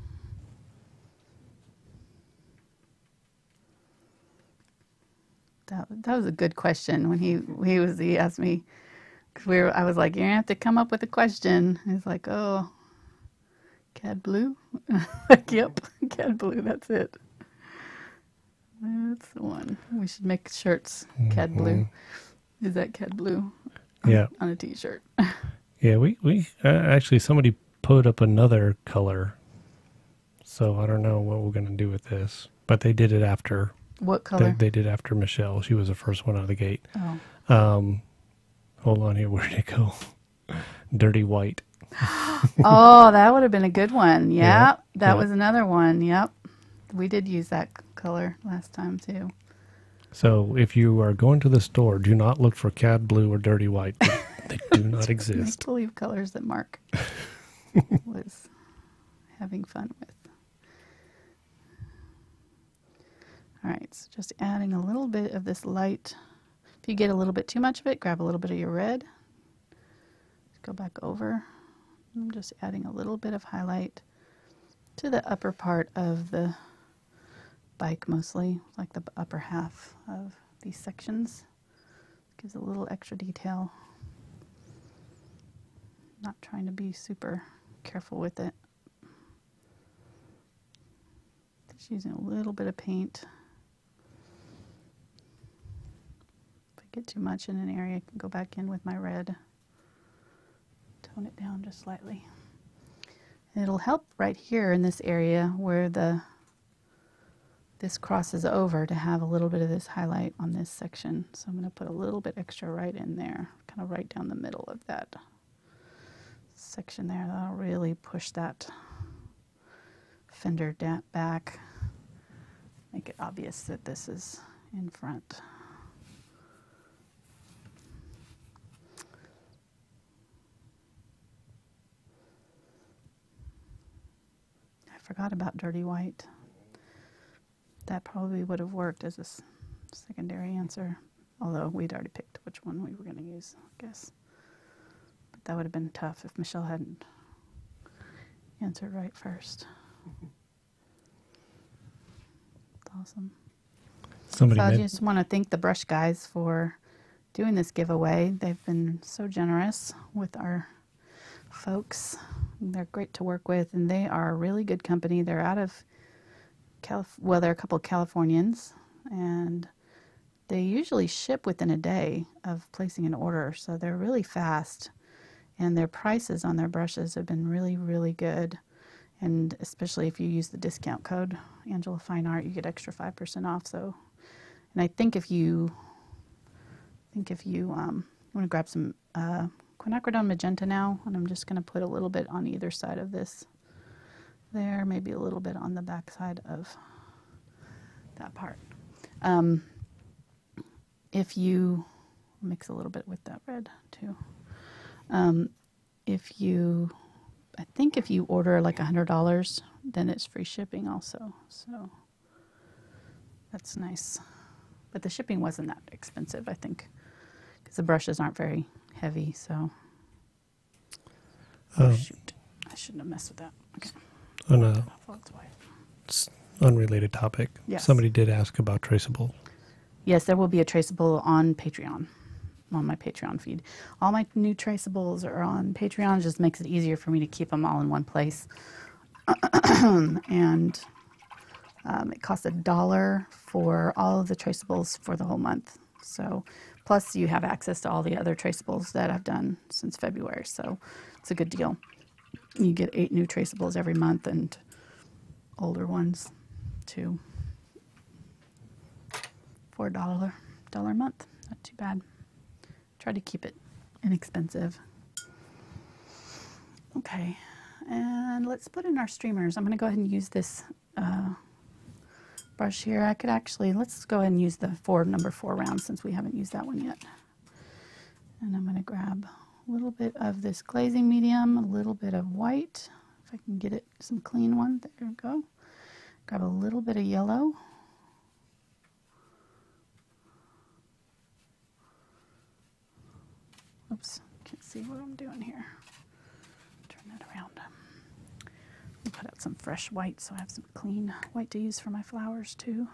That was a good question when he asked me, because I was like, you're gonna have to come up with a question. He's like, oh, cad blue? Like, yep, cad blue, that's it. That's the one. We should make shirts, cad blue. Is that cad blue? Yeah. On a t-shirt. Yeah, we actually, somebody put up another color. So I don't know what we're going to do with this. But they did it after What color? They did after Michelle. She was the first one out of the gate. Oh. Hold on here. Where did it go? Dirty White. Oh, that would have been a good one. Yeah, Yep. That yeah. was another one. Yep. We did use that color last time too. So if you are going to the store, do not look for Cad Blue or Dirty White. They do not exist. Make-believe colors that Mark was having fun with. All right, so just adding a little bit of this light. If you get a little bit too much of it, grab a little bit of your red. Go back over. I'm just adding a little bit of highlight to the upper part of the bike, mostly like the upper half of these sections. Gives a little extra detail. Not trying to be super careful with it. Just using a little bit of paint. If I get too much in an area, I can go back in with my red. Tone it down just slightly. And it'll help right here in this area where this crosses over to have a little bit of this highlight on this section. So I'm going to put a little bit extra right in there, kind of right down the middle of that section there. That'll really push that fender back, make it obvious that this is in front. I forgot about Dirty White. That probably would have worked as a secondary answer, although we'd already picked which one we were going to use, I guess. But that would have been tough if Michelle hadn't answered right first. That's awesome. Somebody So I just want to thank the brush guys for doing this giveaway. They've been so generous with our folks. They're great to work with, and they are a really good company. They're out of well, they're a couple of Californians, and they usually ship within a day of placing an order, so they're really fast, and their prices on their brushes have been really, really good. And especially if you use the discount code Angela Fine Art, you get extra 5% off. So, and I think if you want to grab some quinacridone magenta now, and I'm just going to put a little bit on either side of this. There, maybe a little bit on the back side of that part. If you mix a little bit with that red too. I think if you order like $100, then it's free shipping also. So that's nice. But the shipping wasn't that expensive, I think, because the brushes aren't very heavy. So, oh shoot, I shouldn't have messed with that. Okay. On a unrelated topic, yes. Somebody did ask about Traceable. Yes, there will be a Traceable on Patreon, on my Patreon feed. All my new Traceables are on Patreon. It just makes it easier for me to keep them all in one place. And it costs $1 for all of the Traceables for the whole month. So, plus you have access to all the other Traceables that I've done since February. So it's a good deal. You get 8 new Traceables every month, and older ones too. For $1 a month. Not too bad. Try to keep it inexpensive. Okay, and let's put in our streamers. I'm going to go ahead and use this brush here. I could actually, let's go ahead and use the number 4 round since we haven't used that one yet. And I'm going to grab a little bit of this glazing medium, a little bit of white, if I can get it some clean one. There we go. Grab a little bit of yellow. Oops, can't see what I'm doing here. Turn that around. I'll put out some fresh white so I have some clean white to use for my flowers too.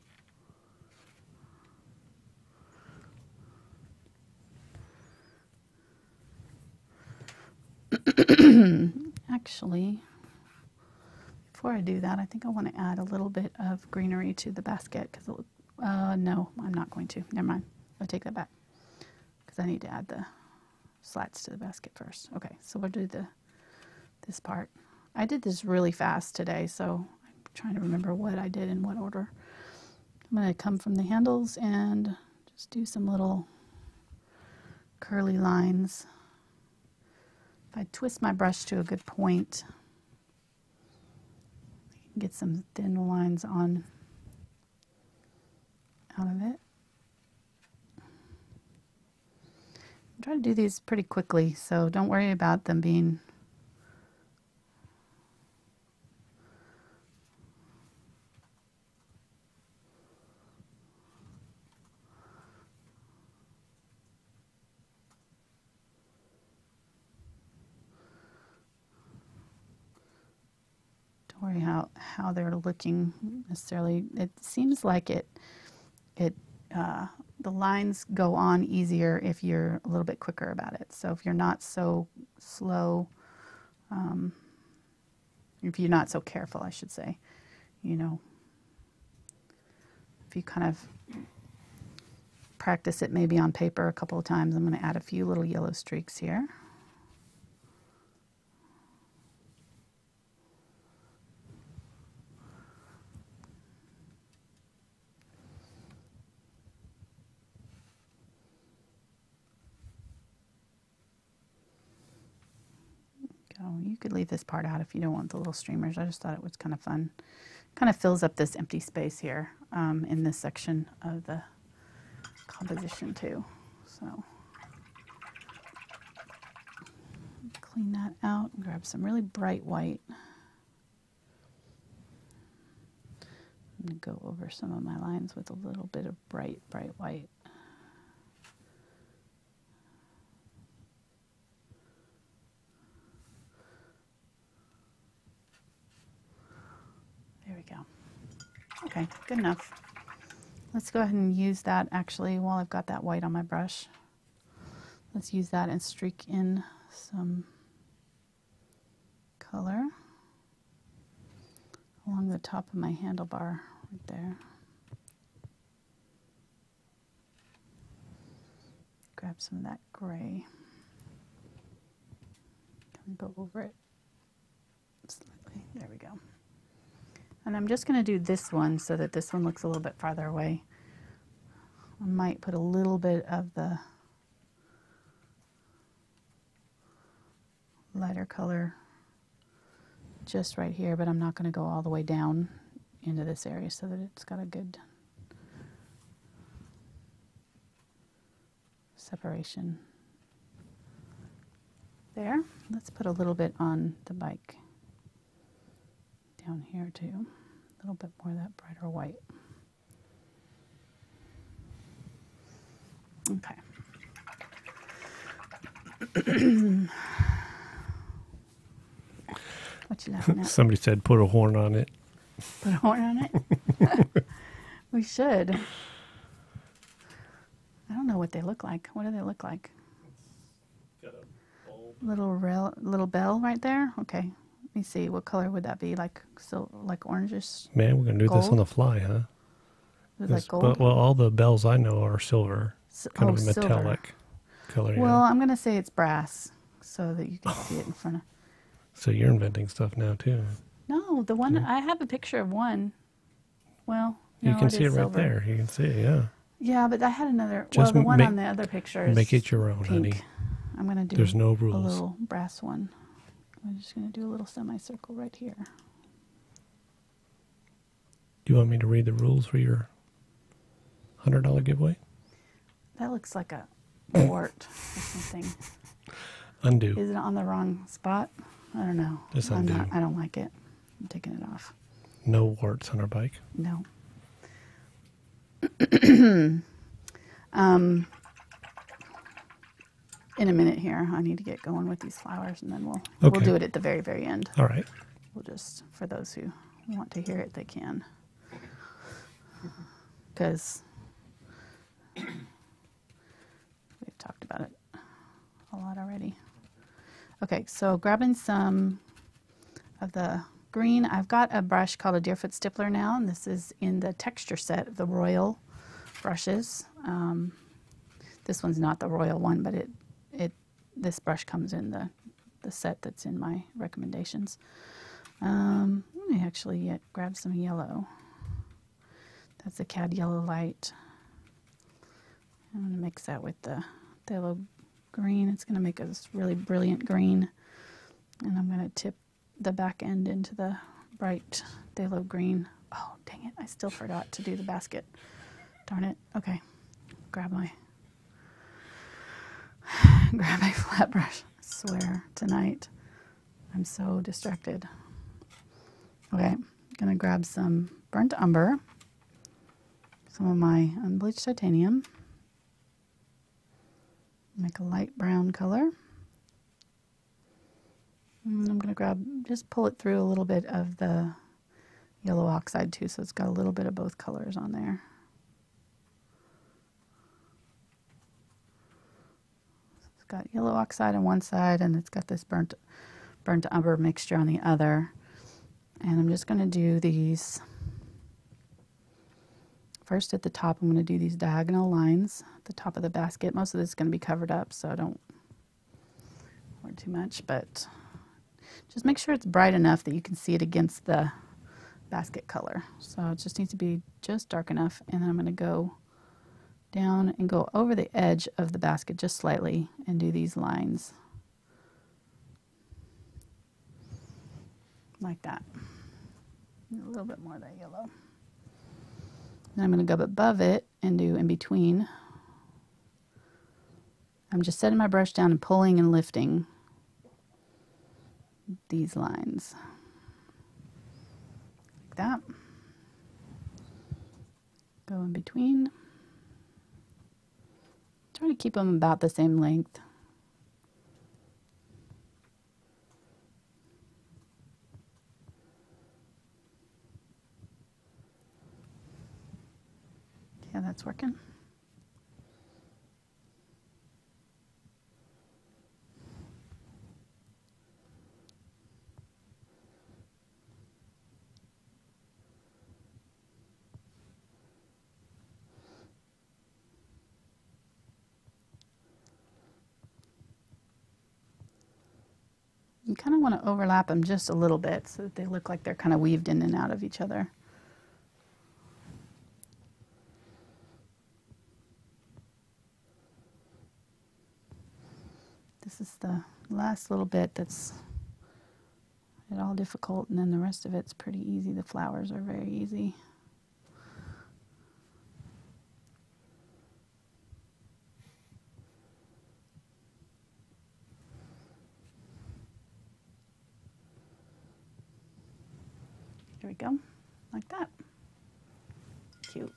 Actually, before I do that, I think I want to add a little bit of greenery to the basket because no, I'm not going to. Never mind. I'll take that back because I need to add the slats to the basket first. Okay, so we'll do this part. I did this really fast today, so I'm trying to remember what I did in what order. I'm going to come from the handles and just do some little curly lines. If I twist my brush to a good point, I can get some thin lines on out of it. I'm trying to do these pretty quickly, so don't worry about them being how they're looking necessarily. It seems like the lines go on easier if you're a little bit quicker about it. So if you're not so slow, if you're not so careful, I should say, you know, if you kind of practice it maybe on paper a couple of times. I'm going to add a few little yellow streaks here. You could leave this part out if you don't want the little streamers. I just thought it was kind of fun. Kind of fills up this empty space here in this section of the composition too. So clean that out and grab some really bright white. I'm going to go over some of my lines with a little bit of bright white. Okay, good enough. Let's go ahead and use that actually while I've got that white on my brush. Let's use that and streak in some color along the top of my handlebar right there. Grab some of that gray. Go over it slightly. There we go. And I'm just going to do this one so that this one looks a little bit farther away. I might put a little bit of the lighter color just right here, but I'm not going to go all the way down into this area so that it's got a good separation. There. Let's put a little bit on the bike down here too. A little bit more of that brighter white. Okay. What you laughing at? Somebody said put a horn on it. Put a horn on it? We should. I don't know what they look like. What do they look like? Got a bulb. Little bell right there? Okay. Let me see. What color would that be? Like like orangish? Man, we're going to do this Gold? on the fly, huh? Is it like gold? Well, all the bells I know are silver. Kind of a metallic color. Well, Yeah. I'm going to say it's brass so that you can see it in front of... So you're inventing stuff now, too. No, the one... I have a picture of one. Well, You no, can see it right silver. there. You can see it, yeah. Yeah, but I had another... Just well, the one make- on the other picture is Make it your own, pink. honey. I'm going to do There's no a rules. little brass one. I'm just going to do a little semicircle right here. Do you want me to read the rules for your $100 giveaway? That looks like a wart or something. Undo. Is it on the wrong spot? I don't know. Just undo. I don't like it. I'm taking it off. No warts on our bike. No. In a minute here, I need to get going with these flowers, and then we'll Okay. do it at the very, very end. All right. We'll just, for those who want to hear it, they can. Because we've talked about it a lot already. Okay, so grabbing some of the green. I've got a brush called a Deerfoot Stippler now, and this is in the texture set of the Royal brushes. This one's not the Royal one, but this brush comes in the set that's in my recommendations. Let me actually grab some yellow. That's the Cad Yellow Light. I'm going to mix that with the phthalo green. It's going to make us really brilliant green. And I'm going to tip the back end into the bright phthalo green. Oh, dang it. I still forgot to do the basket. Darn it. Okay. Grab my flat brush. I swear, tonight I'm so distracted. Okay, I'm going to grab some burnt umber, some of my unbleached titanium, make a light brown color. And I'm going to grab, just pull it through a little bit of the yellow oxide too, so it's got a little bit of both colors on there. So it's got yellow oxide on one side and it's got this burnt umber mixture on the other. And I'm just going to do these, first at the top I'm going to do these diagonal lines at the top of the basket. Most of this is going to be covered up, so don't worry too much, but just make sure it's bright enough that you can see it against the basket color. So it just needs to be just dark enough, and then I'm going to go down and go over the edge of the basket just slightly and do these lines like that. A little bit more of that yellow. Then I'm going to go above it and do in between. I'm just setting my brush down and pulling and lifting these lines like that. Go in between. Try to keep them about the same length. Yeah, that's working. You kind of want to overlap them just a little bit so that they look like they're kind of weaved in and out of each other. This is the last little bit that's at all difficult, and then the rest of it's pretty easy. The flowers are very easy. There we go, like that. Cute.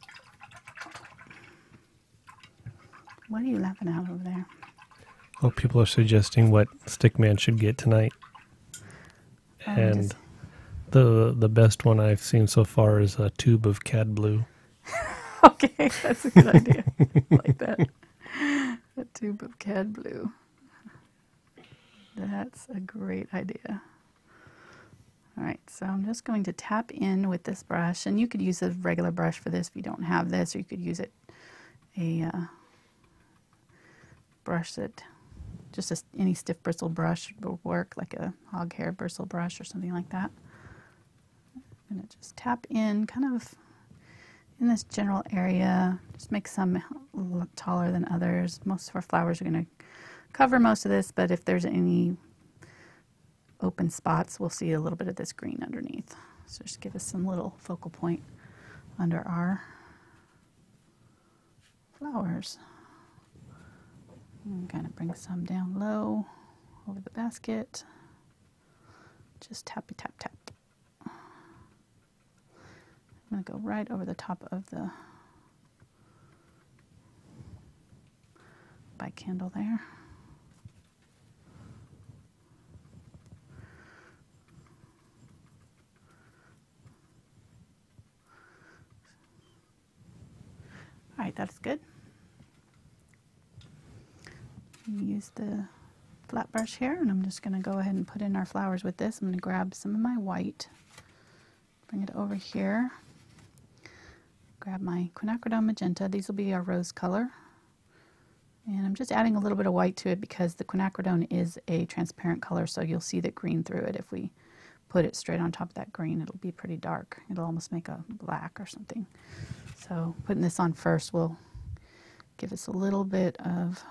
What are you laughing at over there? Well, people are suggesting what Stickman should get tonight. And the best one I've seen so far is a tube of Cad Blue. Okay, that's a good idea. I like that. A tube of Cad Blue. That's a great idea. All right, so I'm just going to tap in with this brush, and you could use a regular brush for this if you don't have this, or you could use a brush that just any stiff bristle brush will work, like a hog hair bristle brush or something like that. I'm going to just tap in kind of in this general area. Just make some look taller than others. Most of our flowers are going to cover most of this, but if there's any open spots, we'll see a little bit of this green underneath. So just give us some little focal point under our flowers. And kind of bring some down low over the basket. Just tappy tap tap. I'm going to go right over the top of the bike handle there. All right, that's good. Use the flat brush here, and I'm just going to go ahead and put in our flowers with this. I'm going to grab some of my white, bring it over here, grab my quinacridone magenta. These will be our rose color, and I'm just adding a little bit of white to it because the quinacridone is a transparent color, so you'll see the green through it if we put it straight on top of that green, it'll be pretty dark. It'll almost make a black or something. So putting this on first will give us a little bit of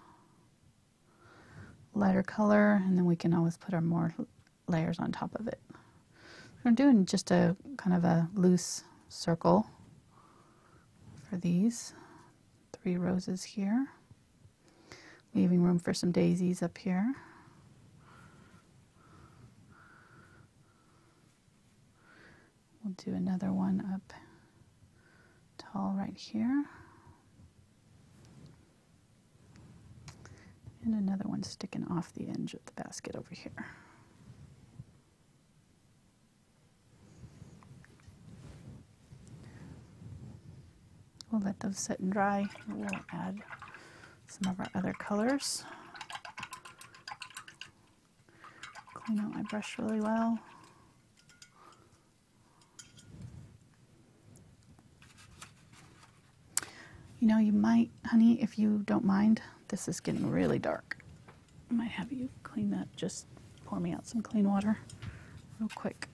lighter color, and then we can always put our more layers on top of it. I'm doing just a kind of a loose circle for these 3 roses here, leaving room for some daisies up here. We'll do another one up tall right here. And another one sticking off the edge of the basket over here. We'll let those sit and dry. We'll add some of our other colors. Clean out my brush really well. You know, you might, honey, if you don't mind, this is getting really dark. I might have you clean that, just pour me out some clean water real quick.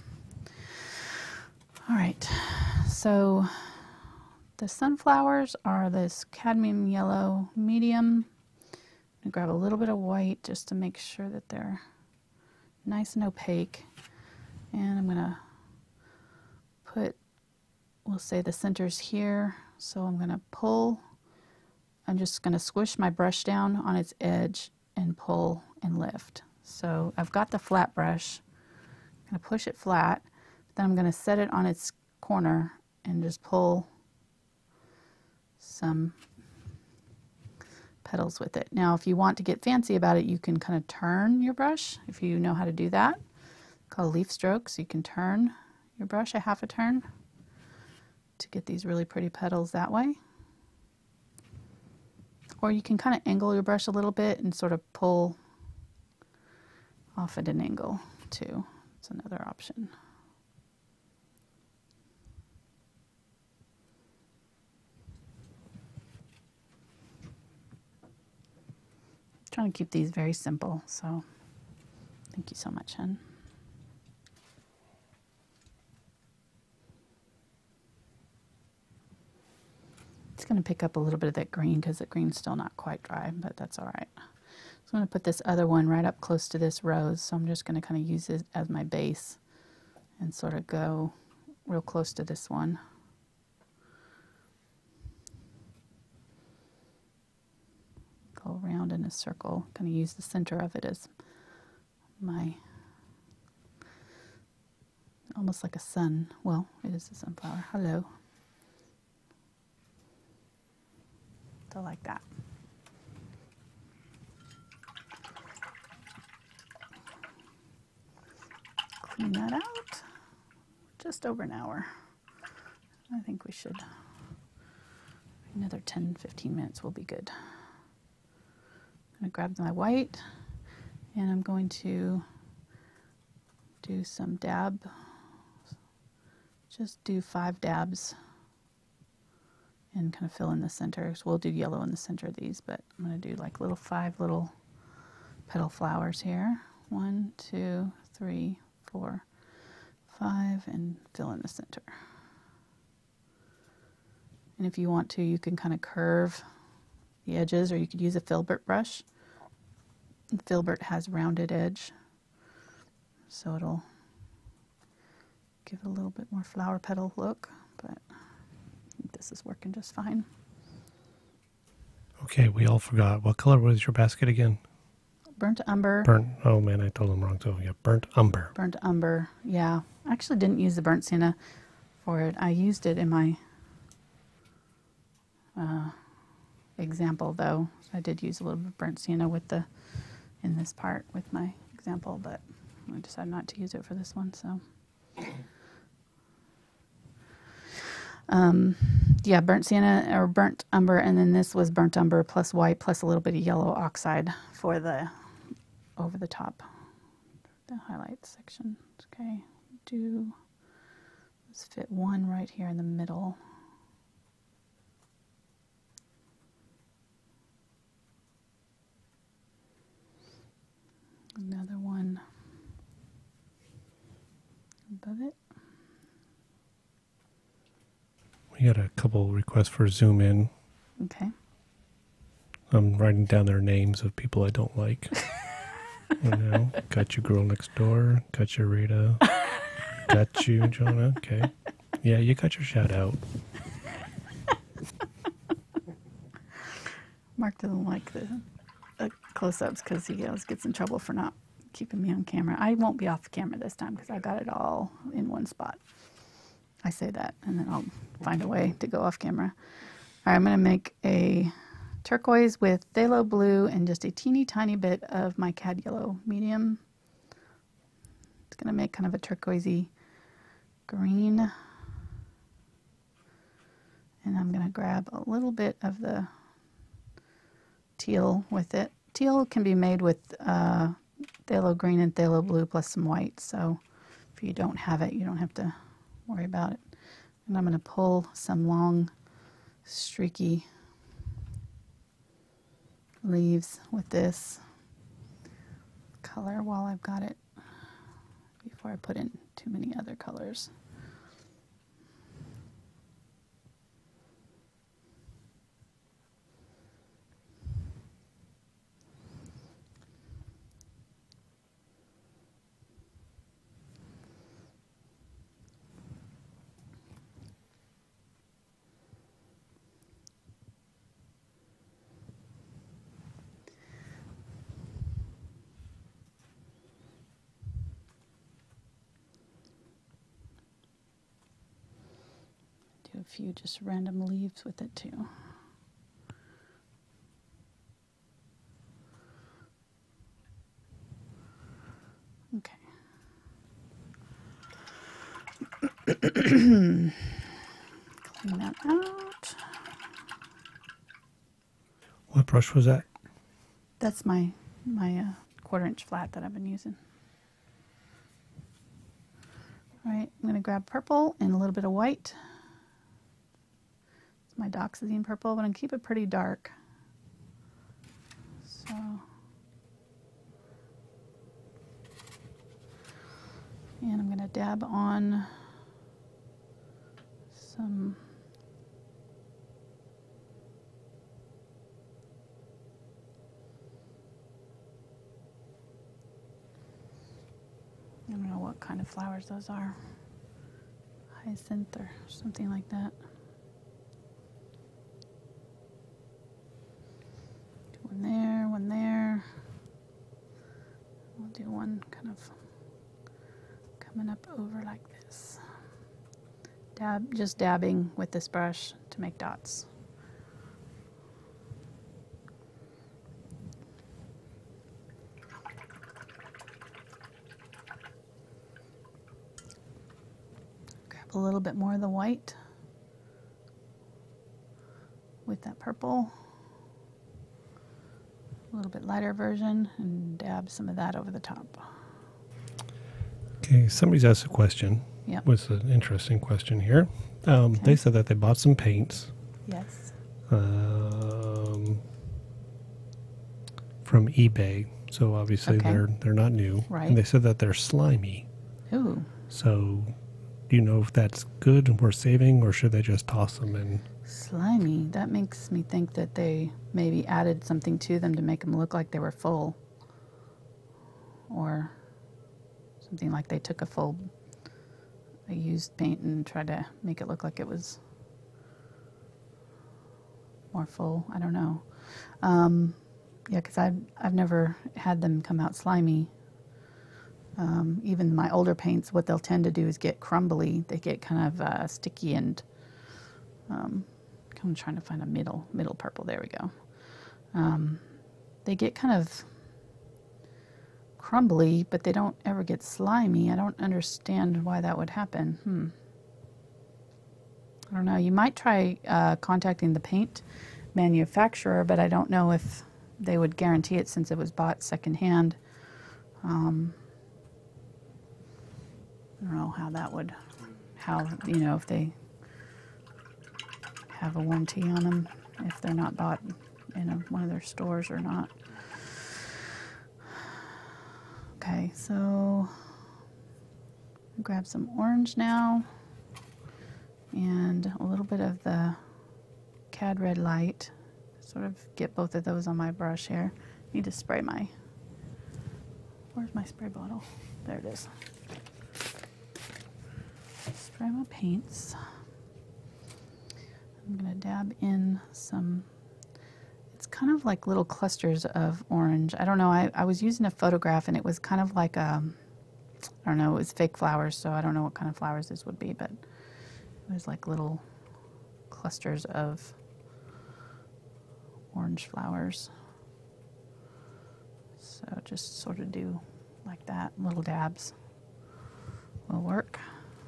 All right, so the sunflowers are this cadmium yellow medium. I'm gonna grab a little bit of white just to make sure that they're nice and opaque. And I'm gonna put, we'll say the center's here. So I'm gonna pull, I'm just gonna squish my brush down on its edge and pull and lift. So I've got the flat brush, I'm gonna push it flat, then I'm gonna set it on its corner and just pull some petals with it. Now if you want to get fancy about it, you can kind of turn your brush, if you know how to do that. Called leaf strokes. You can turn your brush a half a turn to get these really pretty petals that way. Or you can kind of angle your brush a little bit and sort of pull off at an angle too. It's another option. Trying to keep these very simple, so thank you so much, Hen. It's going to pick up a little bit of that green because the green's still not quite dry, but that's all right. So I'm going to put this other one right up close to this rose, so I'm just going to kind of use it as my base and sort of go real close to this one. Go around in a circle, kind of use the center of it as my, almost like a sun. Well, it is a sunflower. Hello. So like that. Clean that out. Just over an hour. I think we should, another 10-15 minutes will be good. I'm going to grab my white and I'm going to do some dab. Just do 5 dabs and kind of fill in the center. So we'll do yellow in the center of these, but I'm going to do like 5 little petal flowers here. 1, 2, 3, 4, 5, and fill in the center. And if you want to, you can kind of curve the edges, or you could use a filbert brush. The filbert has rounded edge, so it'll give it a little bit more flower petal look, but this is working just fine. Okay, we all forgot. What color was your basket again? Burnt umber. Burnt, oh man, I told them wrong too. Yeah, burnt umber. Burnt umber, yeah. I actually didn't use the burnt sienna for it. I used it in my example though. I did use a little bit of burnt sienna with the, in this part with my example, but I decided not to use it for this one, so. Yeah, burnt sienna or burnt umber, and then this was burnt umber plus white plus a little bit of yellow oxide for the over the top, the highlight section. Okay, let's fit one right here in the middle. Another one of it. We got a couple requests for zoom in. Okay. I'm writing down their names of people I don't like. You know, got you, girl next door. Got you, Rita. Got you, Jonah. Okay. Yeah, you got your shout out. Mark doesn't like the close-ups because he always gets in trouble for not keeping me on camera. I won't be off camera this time because I got it all in one spot. I say that, and then I'll find a way to go off camera. All right, I'm going to make a turquoise with phthalo blue and just a teeny tiny bit of my cad yellow medium. It's going to make kind of a turquoisey green. And I'm going to grab a little bit of the teal with it. Teal can be made with phthalo green and phthalo blue plus some white. So if you don't have it, you don't have to worry about it. And I'm going to pull some long, streaky leaves with this color while I've got it before I put in too many other colors. Do a few just random leaves with it too. Okay. Clean that out. What brush was that? That's my 1/4" flat that I've been using. All right, I'm going to grab purple and a little bit of white. It's my Doxazine purple, but I'm going to keep it pretty dark. So, and I'm going to dab on some I don't know what kind of flowers those are. Hyacinth or something like that. Do one there, one there. We'll do one kind of coming up over like this. Just dabbing with this brush to make dots. A little bit more of the white with that purple, a little bit lighter version, and dab some of that over the top. Okay, somebody's asked a question. Yeah. Was an interesting question here. They said that they bought some paints. Yes. From eBay, so obviously they're not new. Right. And they said that they're slimy. Ooh. So, do you know if that's good and worth saving, or should they just toss them in? Slimy. That makes me think that they maybe added something to them to make them look like they were full. Or something like they took a used paint and tried to make it look like it was more full. I don't know. Yeah, because I've never had them come out slimy. Even my older paints, what they'll tend to do is get crumbly. They get kind of sticky and I'm trying to find a middle purple. There we go. They get kind of crumbly, but they don't ever get slimy. I don't understand why that would happen. I don't know. You might try contacting the paint manufacturer, but I don't know if they would guarantee it since it was bought secondhand. I don't know how that would, if they have a warranty on them, if they're not bought in one of their stores or not. Okay, so Grab some orange now, and a little bit of the Cad Red Light. Sort of get both of those on my brush here. Need to spray my, where's my spray bottle? There it is. Spray my paints. I'm gonna dab in some, it's kind of like little clusters of orange. I don't know, I was using a photograph and it was kind of like a, I don't know, it was fake flowers, so I don't know what kind of flowers this would be, but it was like little clusters of orange flowers. So just sort of do like that, little dabs will work.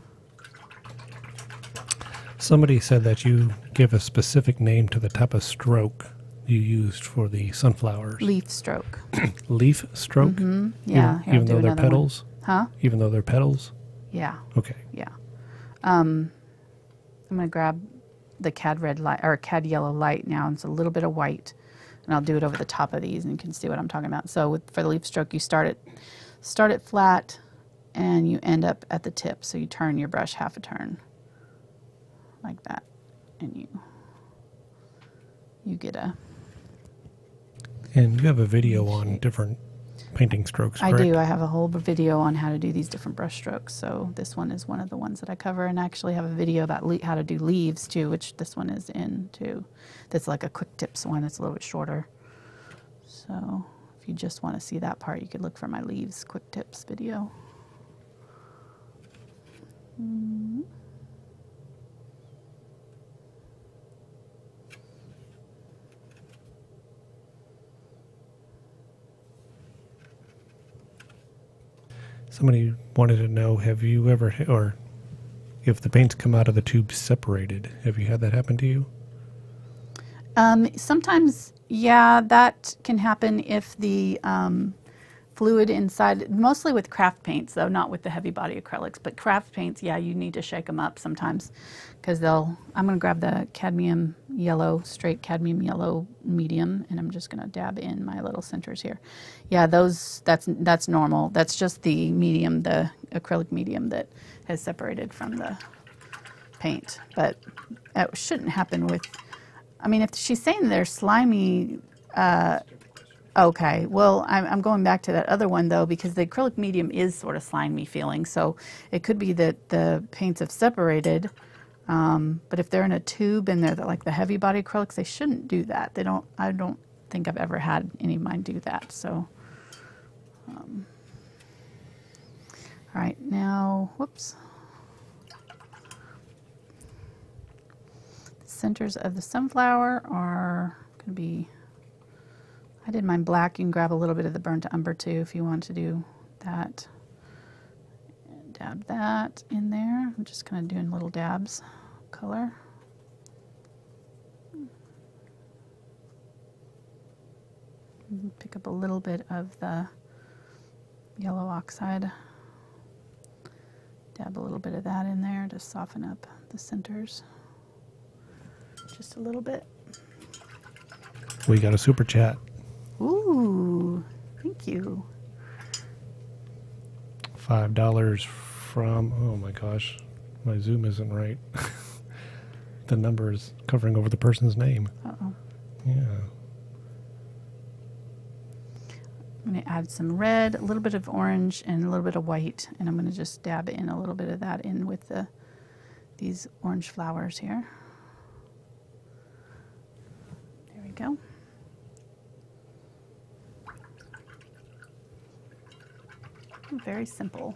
Somebody said that you give a specific name to the type of stroke you used for the sunflowers. Leaf stroke. Leaf stroke? Mm-hmm. Yeah. Even though they're petals? One. Huh? Even though they're petals? Yeah. Okay. Yeah. I'm going to grab the Cad Red Light, or Cad Yellow Light now, and it's a little bit of white, and I'll do it over the top of these, and you can see what I'm talking about. So for the leaf stroke, you start it flat, and you end up at the tip. So you turn your brush half a turn, like that, and you get a. And you have a video on different painting strokes, correct? I do. I have a whole video on how to do these different brush strokes. So this one is one of the ones that I cover, and I actually have a video about how to do leaves too, which this one is in too. That's like a quick tips one. It's a little bit shorter. So if you just want to see that part, you could look for my leaves quick tips video. Mm-hmm. Somebody wanted to know, have you ever, or if the paints come out of the tube separated, have you had that happen to you? Sometimes, yeah, that can happen if the fluid inside, mostly with craft paints though, not with the heavy body acrylics, but craft paints, yeah, you need to shake them up sometimes because I'm going to grab the cadmium yellow, straight cadmium yellow medium, and I'm just going to dab in my little centers here. Yeah, that's normal. That's just the medium, the acrylic medium that has separated from the paint, but it shouldn't happen with, I mean, if she's saying they're slimy, okay, well, I'm going back to that other one, though, because the acrylic medium is sort of slimy feeling, so it could be that the paints have separated, but if they're in a tube and they're like the heavy body acrylics, they shouldn't do that. I don't think I've ever had any of mine do that, so. All right, now, whoops. The centers of the sunflower are going to be, I did mine black. You can grab a little bit of the burnt umber too if you want to do that. And dab that in there. I'm just kind of doing little dabs of color. Pick up a little bit of the yellow oxide. Dab a little bit of that in there to soften up the centers. Just a little bit. We got a super chat. Ooh, thank you. $5 from, oh my gosh, my Zoom isn't right. The number is covering over the person's name. Uh-oh. Yeah. I'm going to add some red, a little bit of orange, and a little bit of white, and I'm going to just dab in a little bit of that in with these orange flowers here. There we go. Very simple.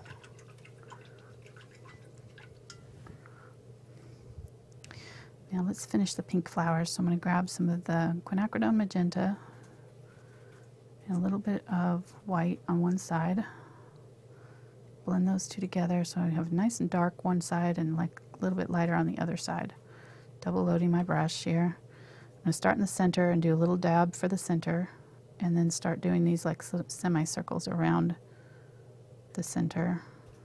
Now let's finish the pink flowers. So I'm going to grab some of the quinacridone magenta and a little bit of white on one side. Blend those two together so I have nice and dark one side and like a little bit lighter on the other side. Double loading my brush here. I'm going to start in the center and do a little dab for the center and then start doing these like semicircles around the center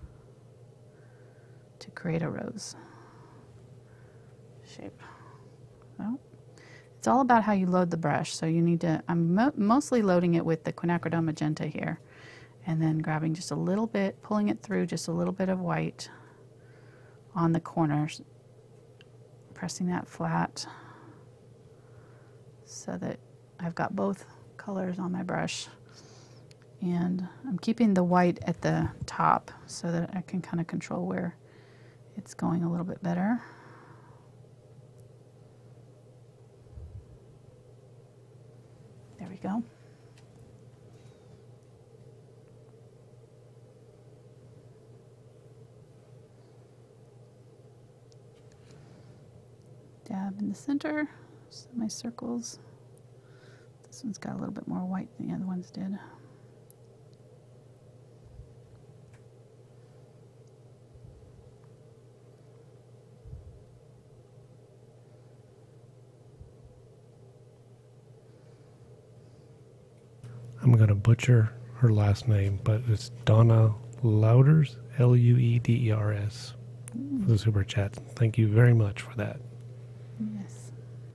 to create a rose shape. Well, it's all about how you load the brush. So you need to, I'm mostly loading it with the quinacridone magenta here. and then grabbing just a little bit, pulling it through just a little bit of white on the corners, pressing that flat so that I've got both colors on my brush. And I'm keeping the white at the top so that I can kind of control where it's going a little bit better. There we go. Dab in the center, so my circles. This one's got a little bit more white than the other ones did. I'm going to butcher her last name, but it's Donna Louders, Lueders, for the super chat. Thank you very much for that. Yes.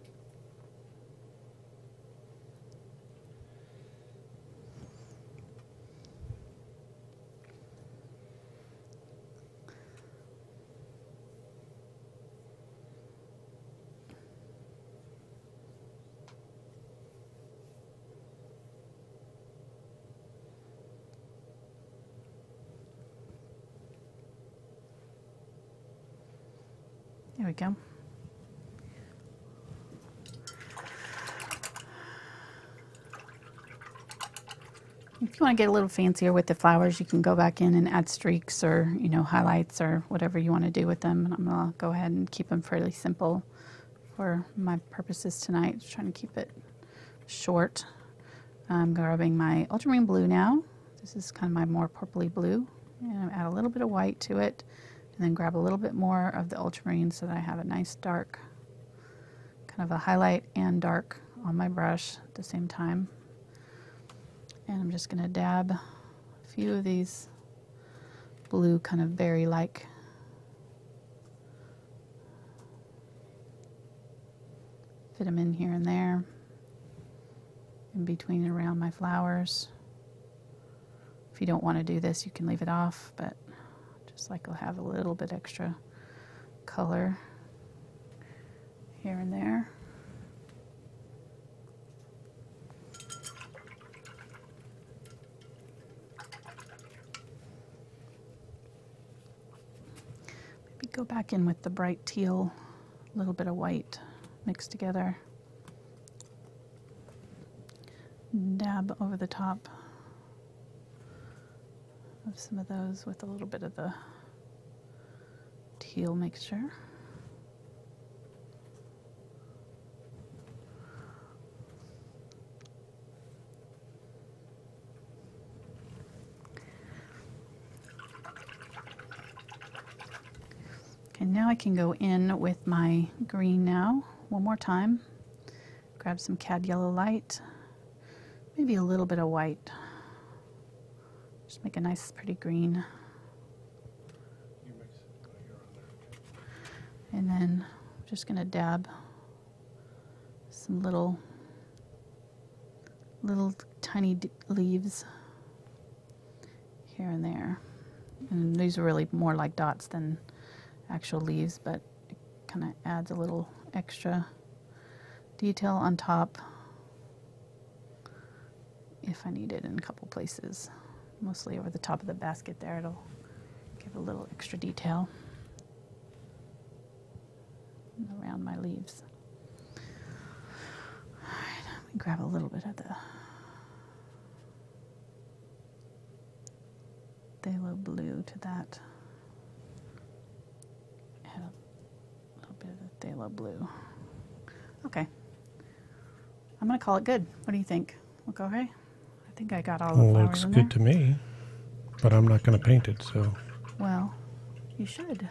There we go. If you want to get a little fancier with the flowers, you can go back in and add streaks or, you know, highlights or whatever you want to do with them. And I'm going to go ahead and keep them fairly simple for my purposes tonight. Just trying to keep it short. I'm grabbing my ultramarine blue now. This is kind of my more purpley blue. And add a little bit of white to it. And then grab a little bit more of the ultramarine so that I have a nice dark, kind of a highlight and dark on my brush at the same time. And I'm just going to dab a few of these blue kind of berry-like fit them in here and there, in between and around my flowers. If you don't want to do this, you can leave it off, but just like I'll have a little bit extra color here and there. Maybe go back in with the bright teal, a little bit of white mixed together. Dab over the top of some of those with a little bit of the teal mixture. Okay, now I can go in with my green now, one more time. Grab some Cad Yellow Light, maybe a little bit of white. Just make a nice pretty green. And then I'm just going to dab some little tiny leaves here and there. And these are really more like dots than actual leaves, but it kind of adds a little extra detail on top if I need it in a couple places. Mostly over the top of the basket there, it'll give a little extra detail around my leaves. All right, let me grab a little bit of the phthalo blue to that. Add a little bit of the phthalo blue. Okay, I'm gonna call it good. What do you think? Look okay? I think I got all the flowers Looks in good there. to me, but I'm not going to paint it, so. Well, you should.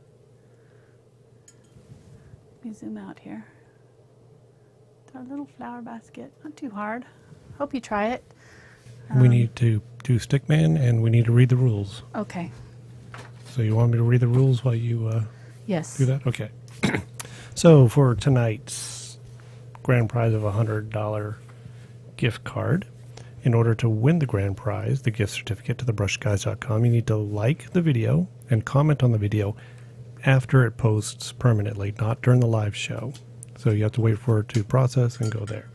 Let me zoom out here. It's our little flower basket. Not too hard. Hope you try it. We need to do Stickman, and we need to read the rules. Okay. So you want me to read the rules while you Yes. do that? Okay. So for tonight's grand prize of $100 gift card, In order to win the grand prize, the gift certificate to thebrushguys.com, you need to like the video and comment on the video after it posts permanently, not during the live show. So you have to wait for it to process and go there.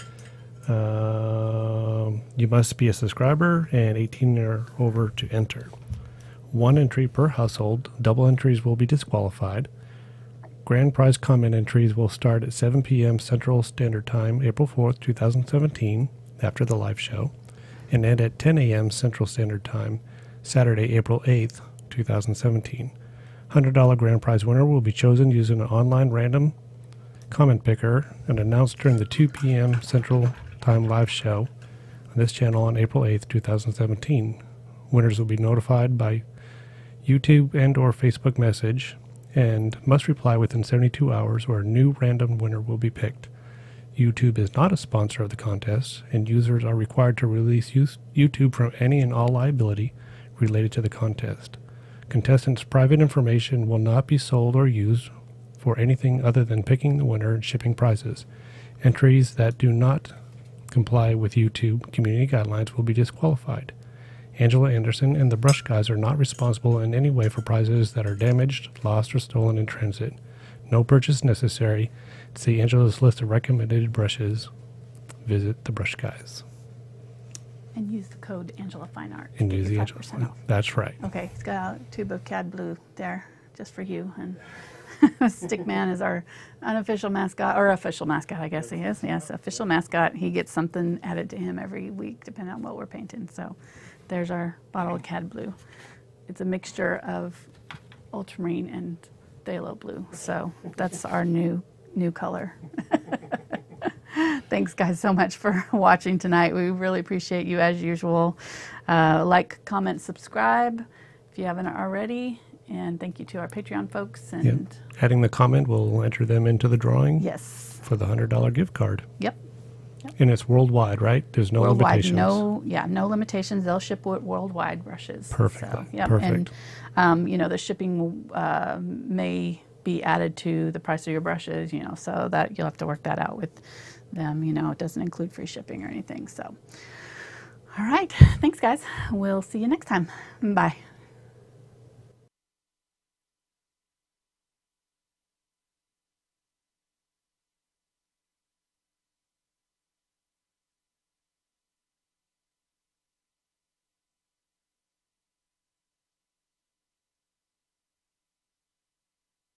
You must be a subscriber and 18 or over to enter. 1 entry per household. Double entries will be disqualified. Grand prize comment entries will start at 7 p.m. Central Standard Time, April 4th, 2017, after the live show, and end at 10 a.m. Central Standard Time, Saturday, April 8th, 2017. $100 grand prize winner will be chosen using an online random comment picker and announced during the 2 p.m. Central Time live show on this channel on April 8th, 2017. Winners will be notified by YouTube and or Facebook message and must reply within 72 hours or a new random winner will be picked. YouTube is not a sponsor of the contest, and users are required to release YouTube from any and all liability related to the contest. Contestants' private information will not be sold or used for anything other than picking the winner and shipping prizes. Entries that do not comply with YouTube community guidelines will be disqualified. Angela Anderson and the Brush Guys are not responsible in any way for prizes that are damaged, lost, or stolen in transit. No purchase necessary. To see Angela's list of recommended brushes, visit the Brush Guys. And use the code Angela Fine Art. And use the Angela Fine Art. That's right. Okay, he's got a tube of Cad Blue there just for you. And Stickman is our unofficial mascot, or official mascot, I guess he is. Yes, official mascot. He gets something added to him every week, depending on what we're painting. So there's our bottle of Cad Blue. It's a mixture of ultramarine and phthalo blue. So that's our new color. Thanks, guys, so much for watching tonight. We really appreciate you as usual. Like, comment, subscribe if you haven't already. And thank you to our Patreon folks. And yep. Adding the comment will enter them into the drawing. Yes. For the $100 gift card. Yep. And it's worldwide, right? There's no limitations. No limitations. They'll ship worldwide brushes. Perfect. So, yep. Perfect. And the shipping may be added to the price of your brushes, so that you'll have to work that out with them. It doesn't include free shipping or anything. So, all right. Thanks, guys. We'll see you next time. Bye.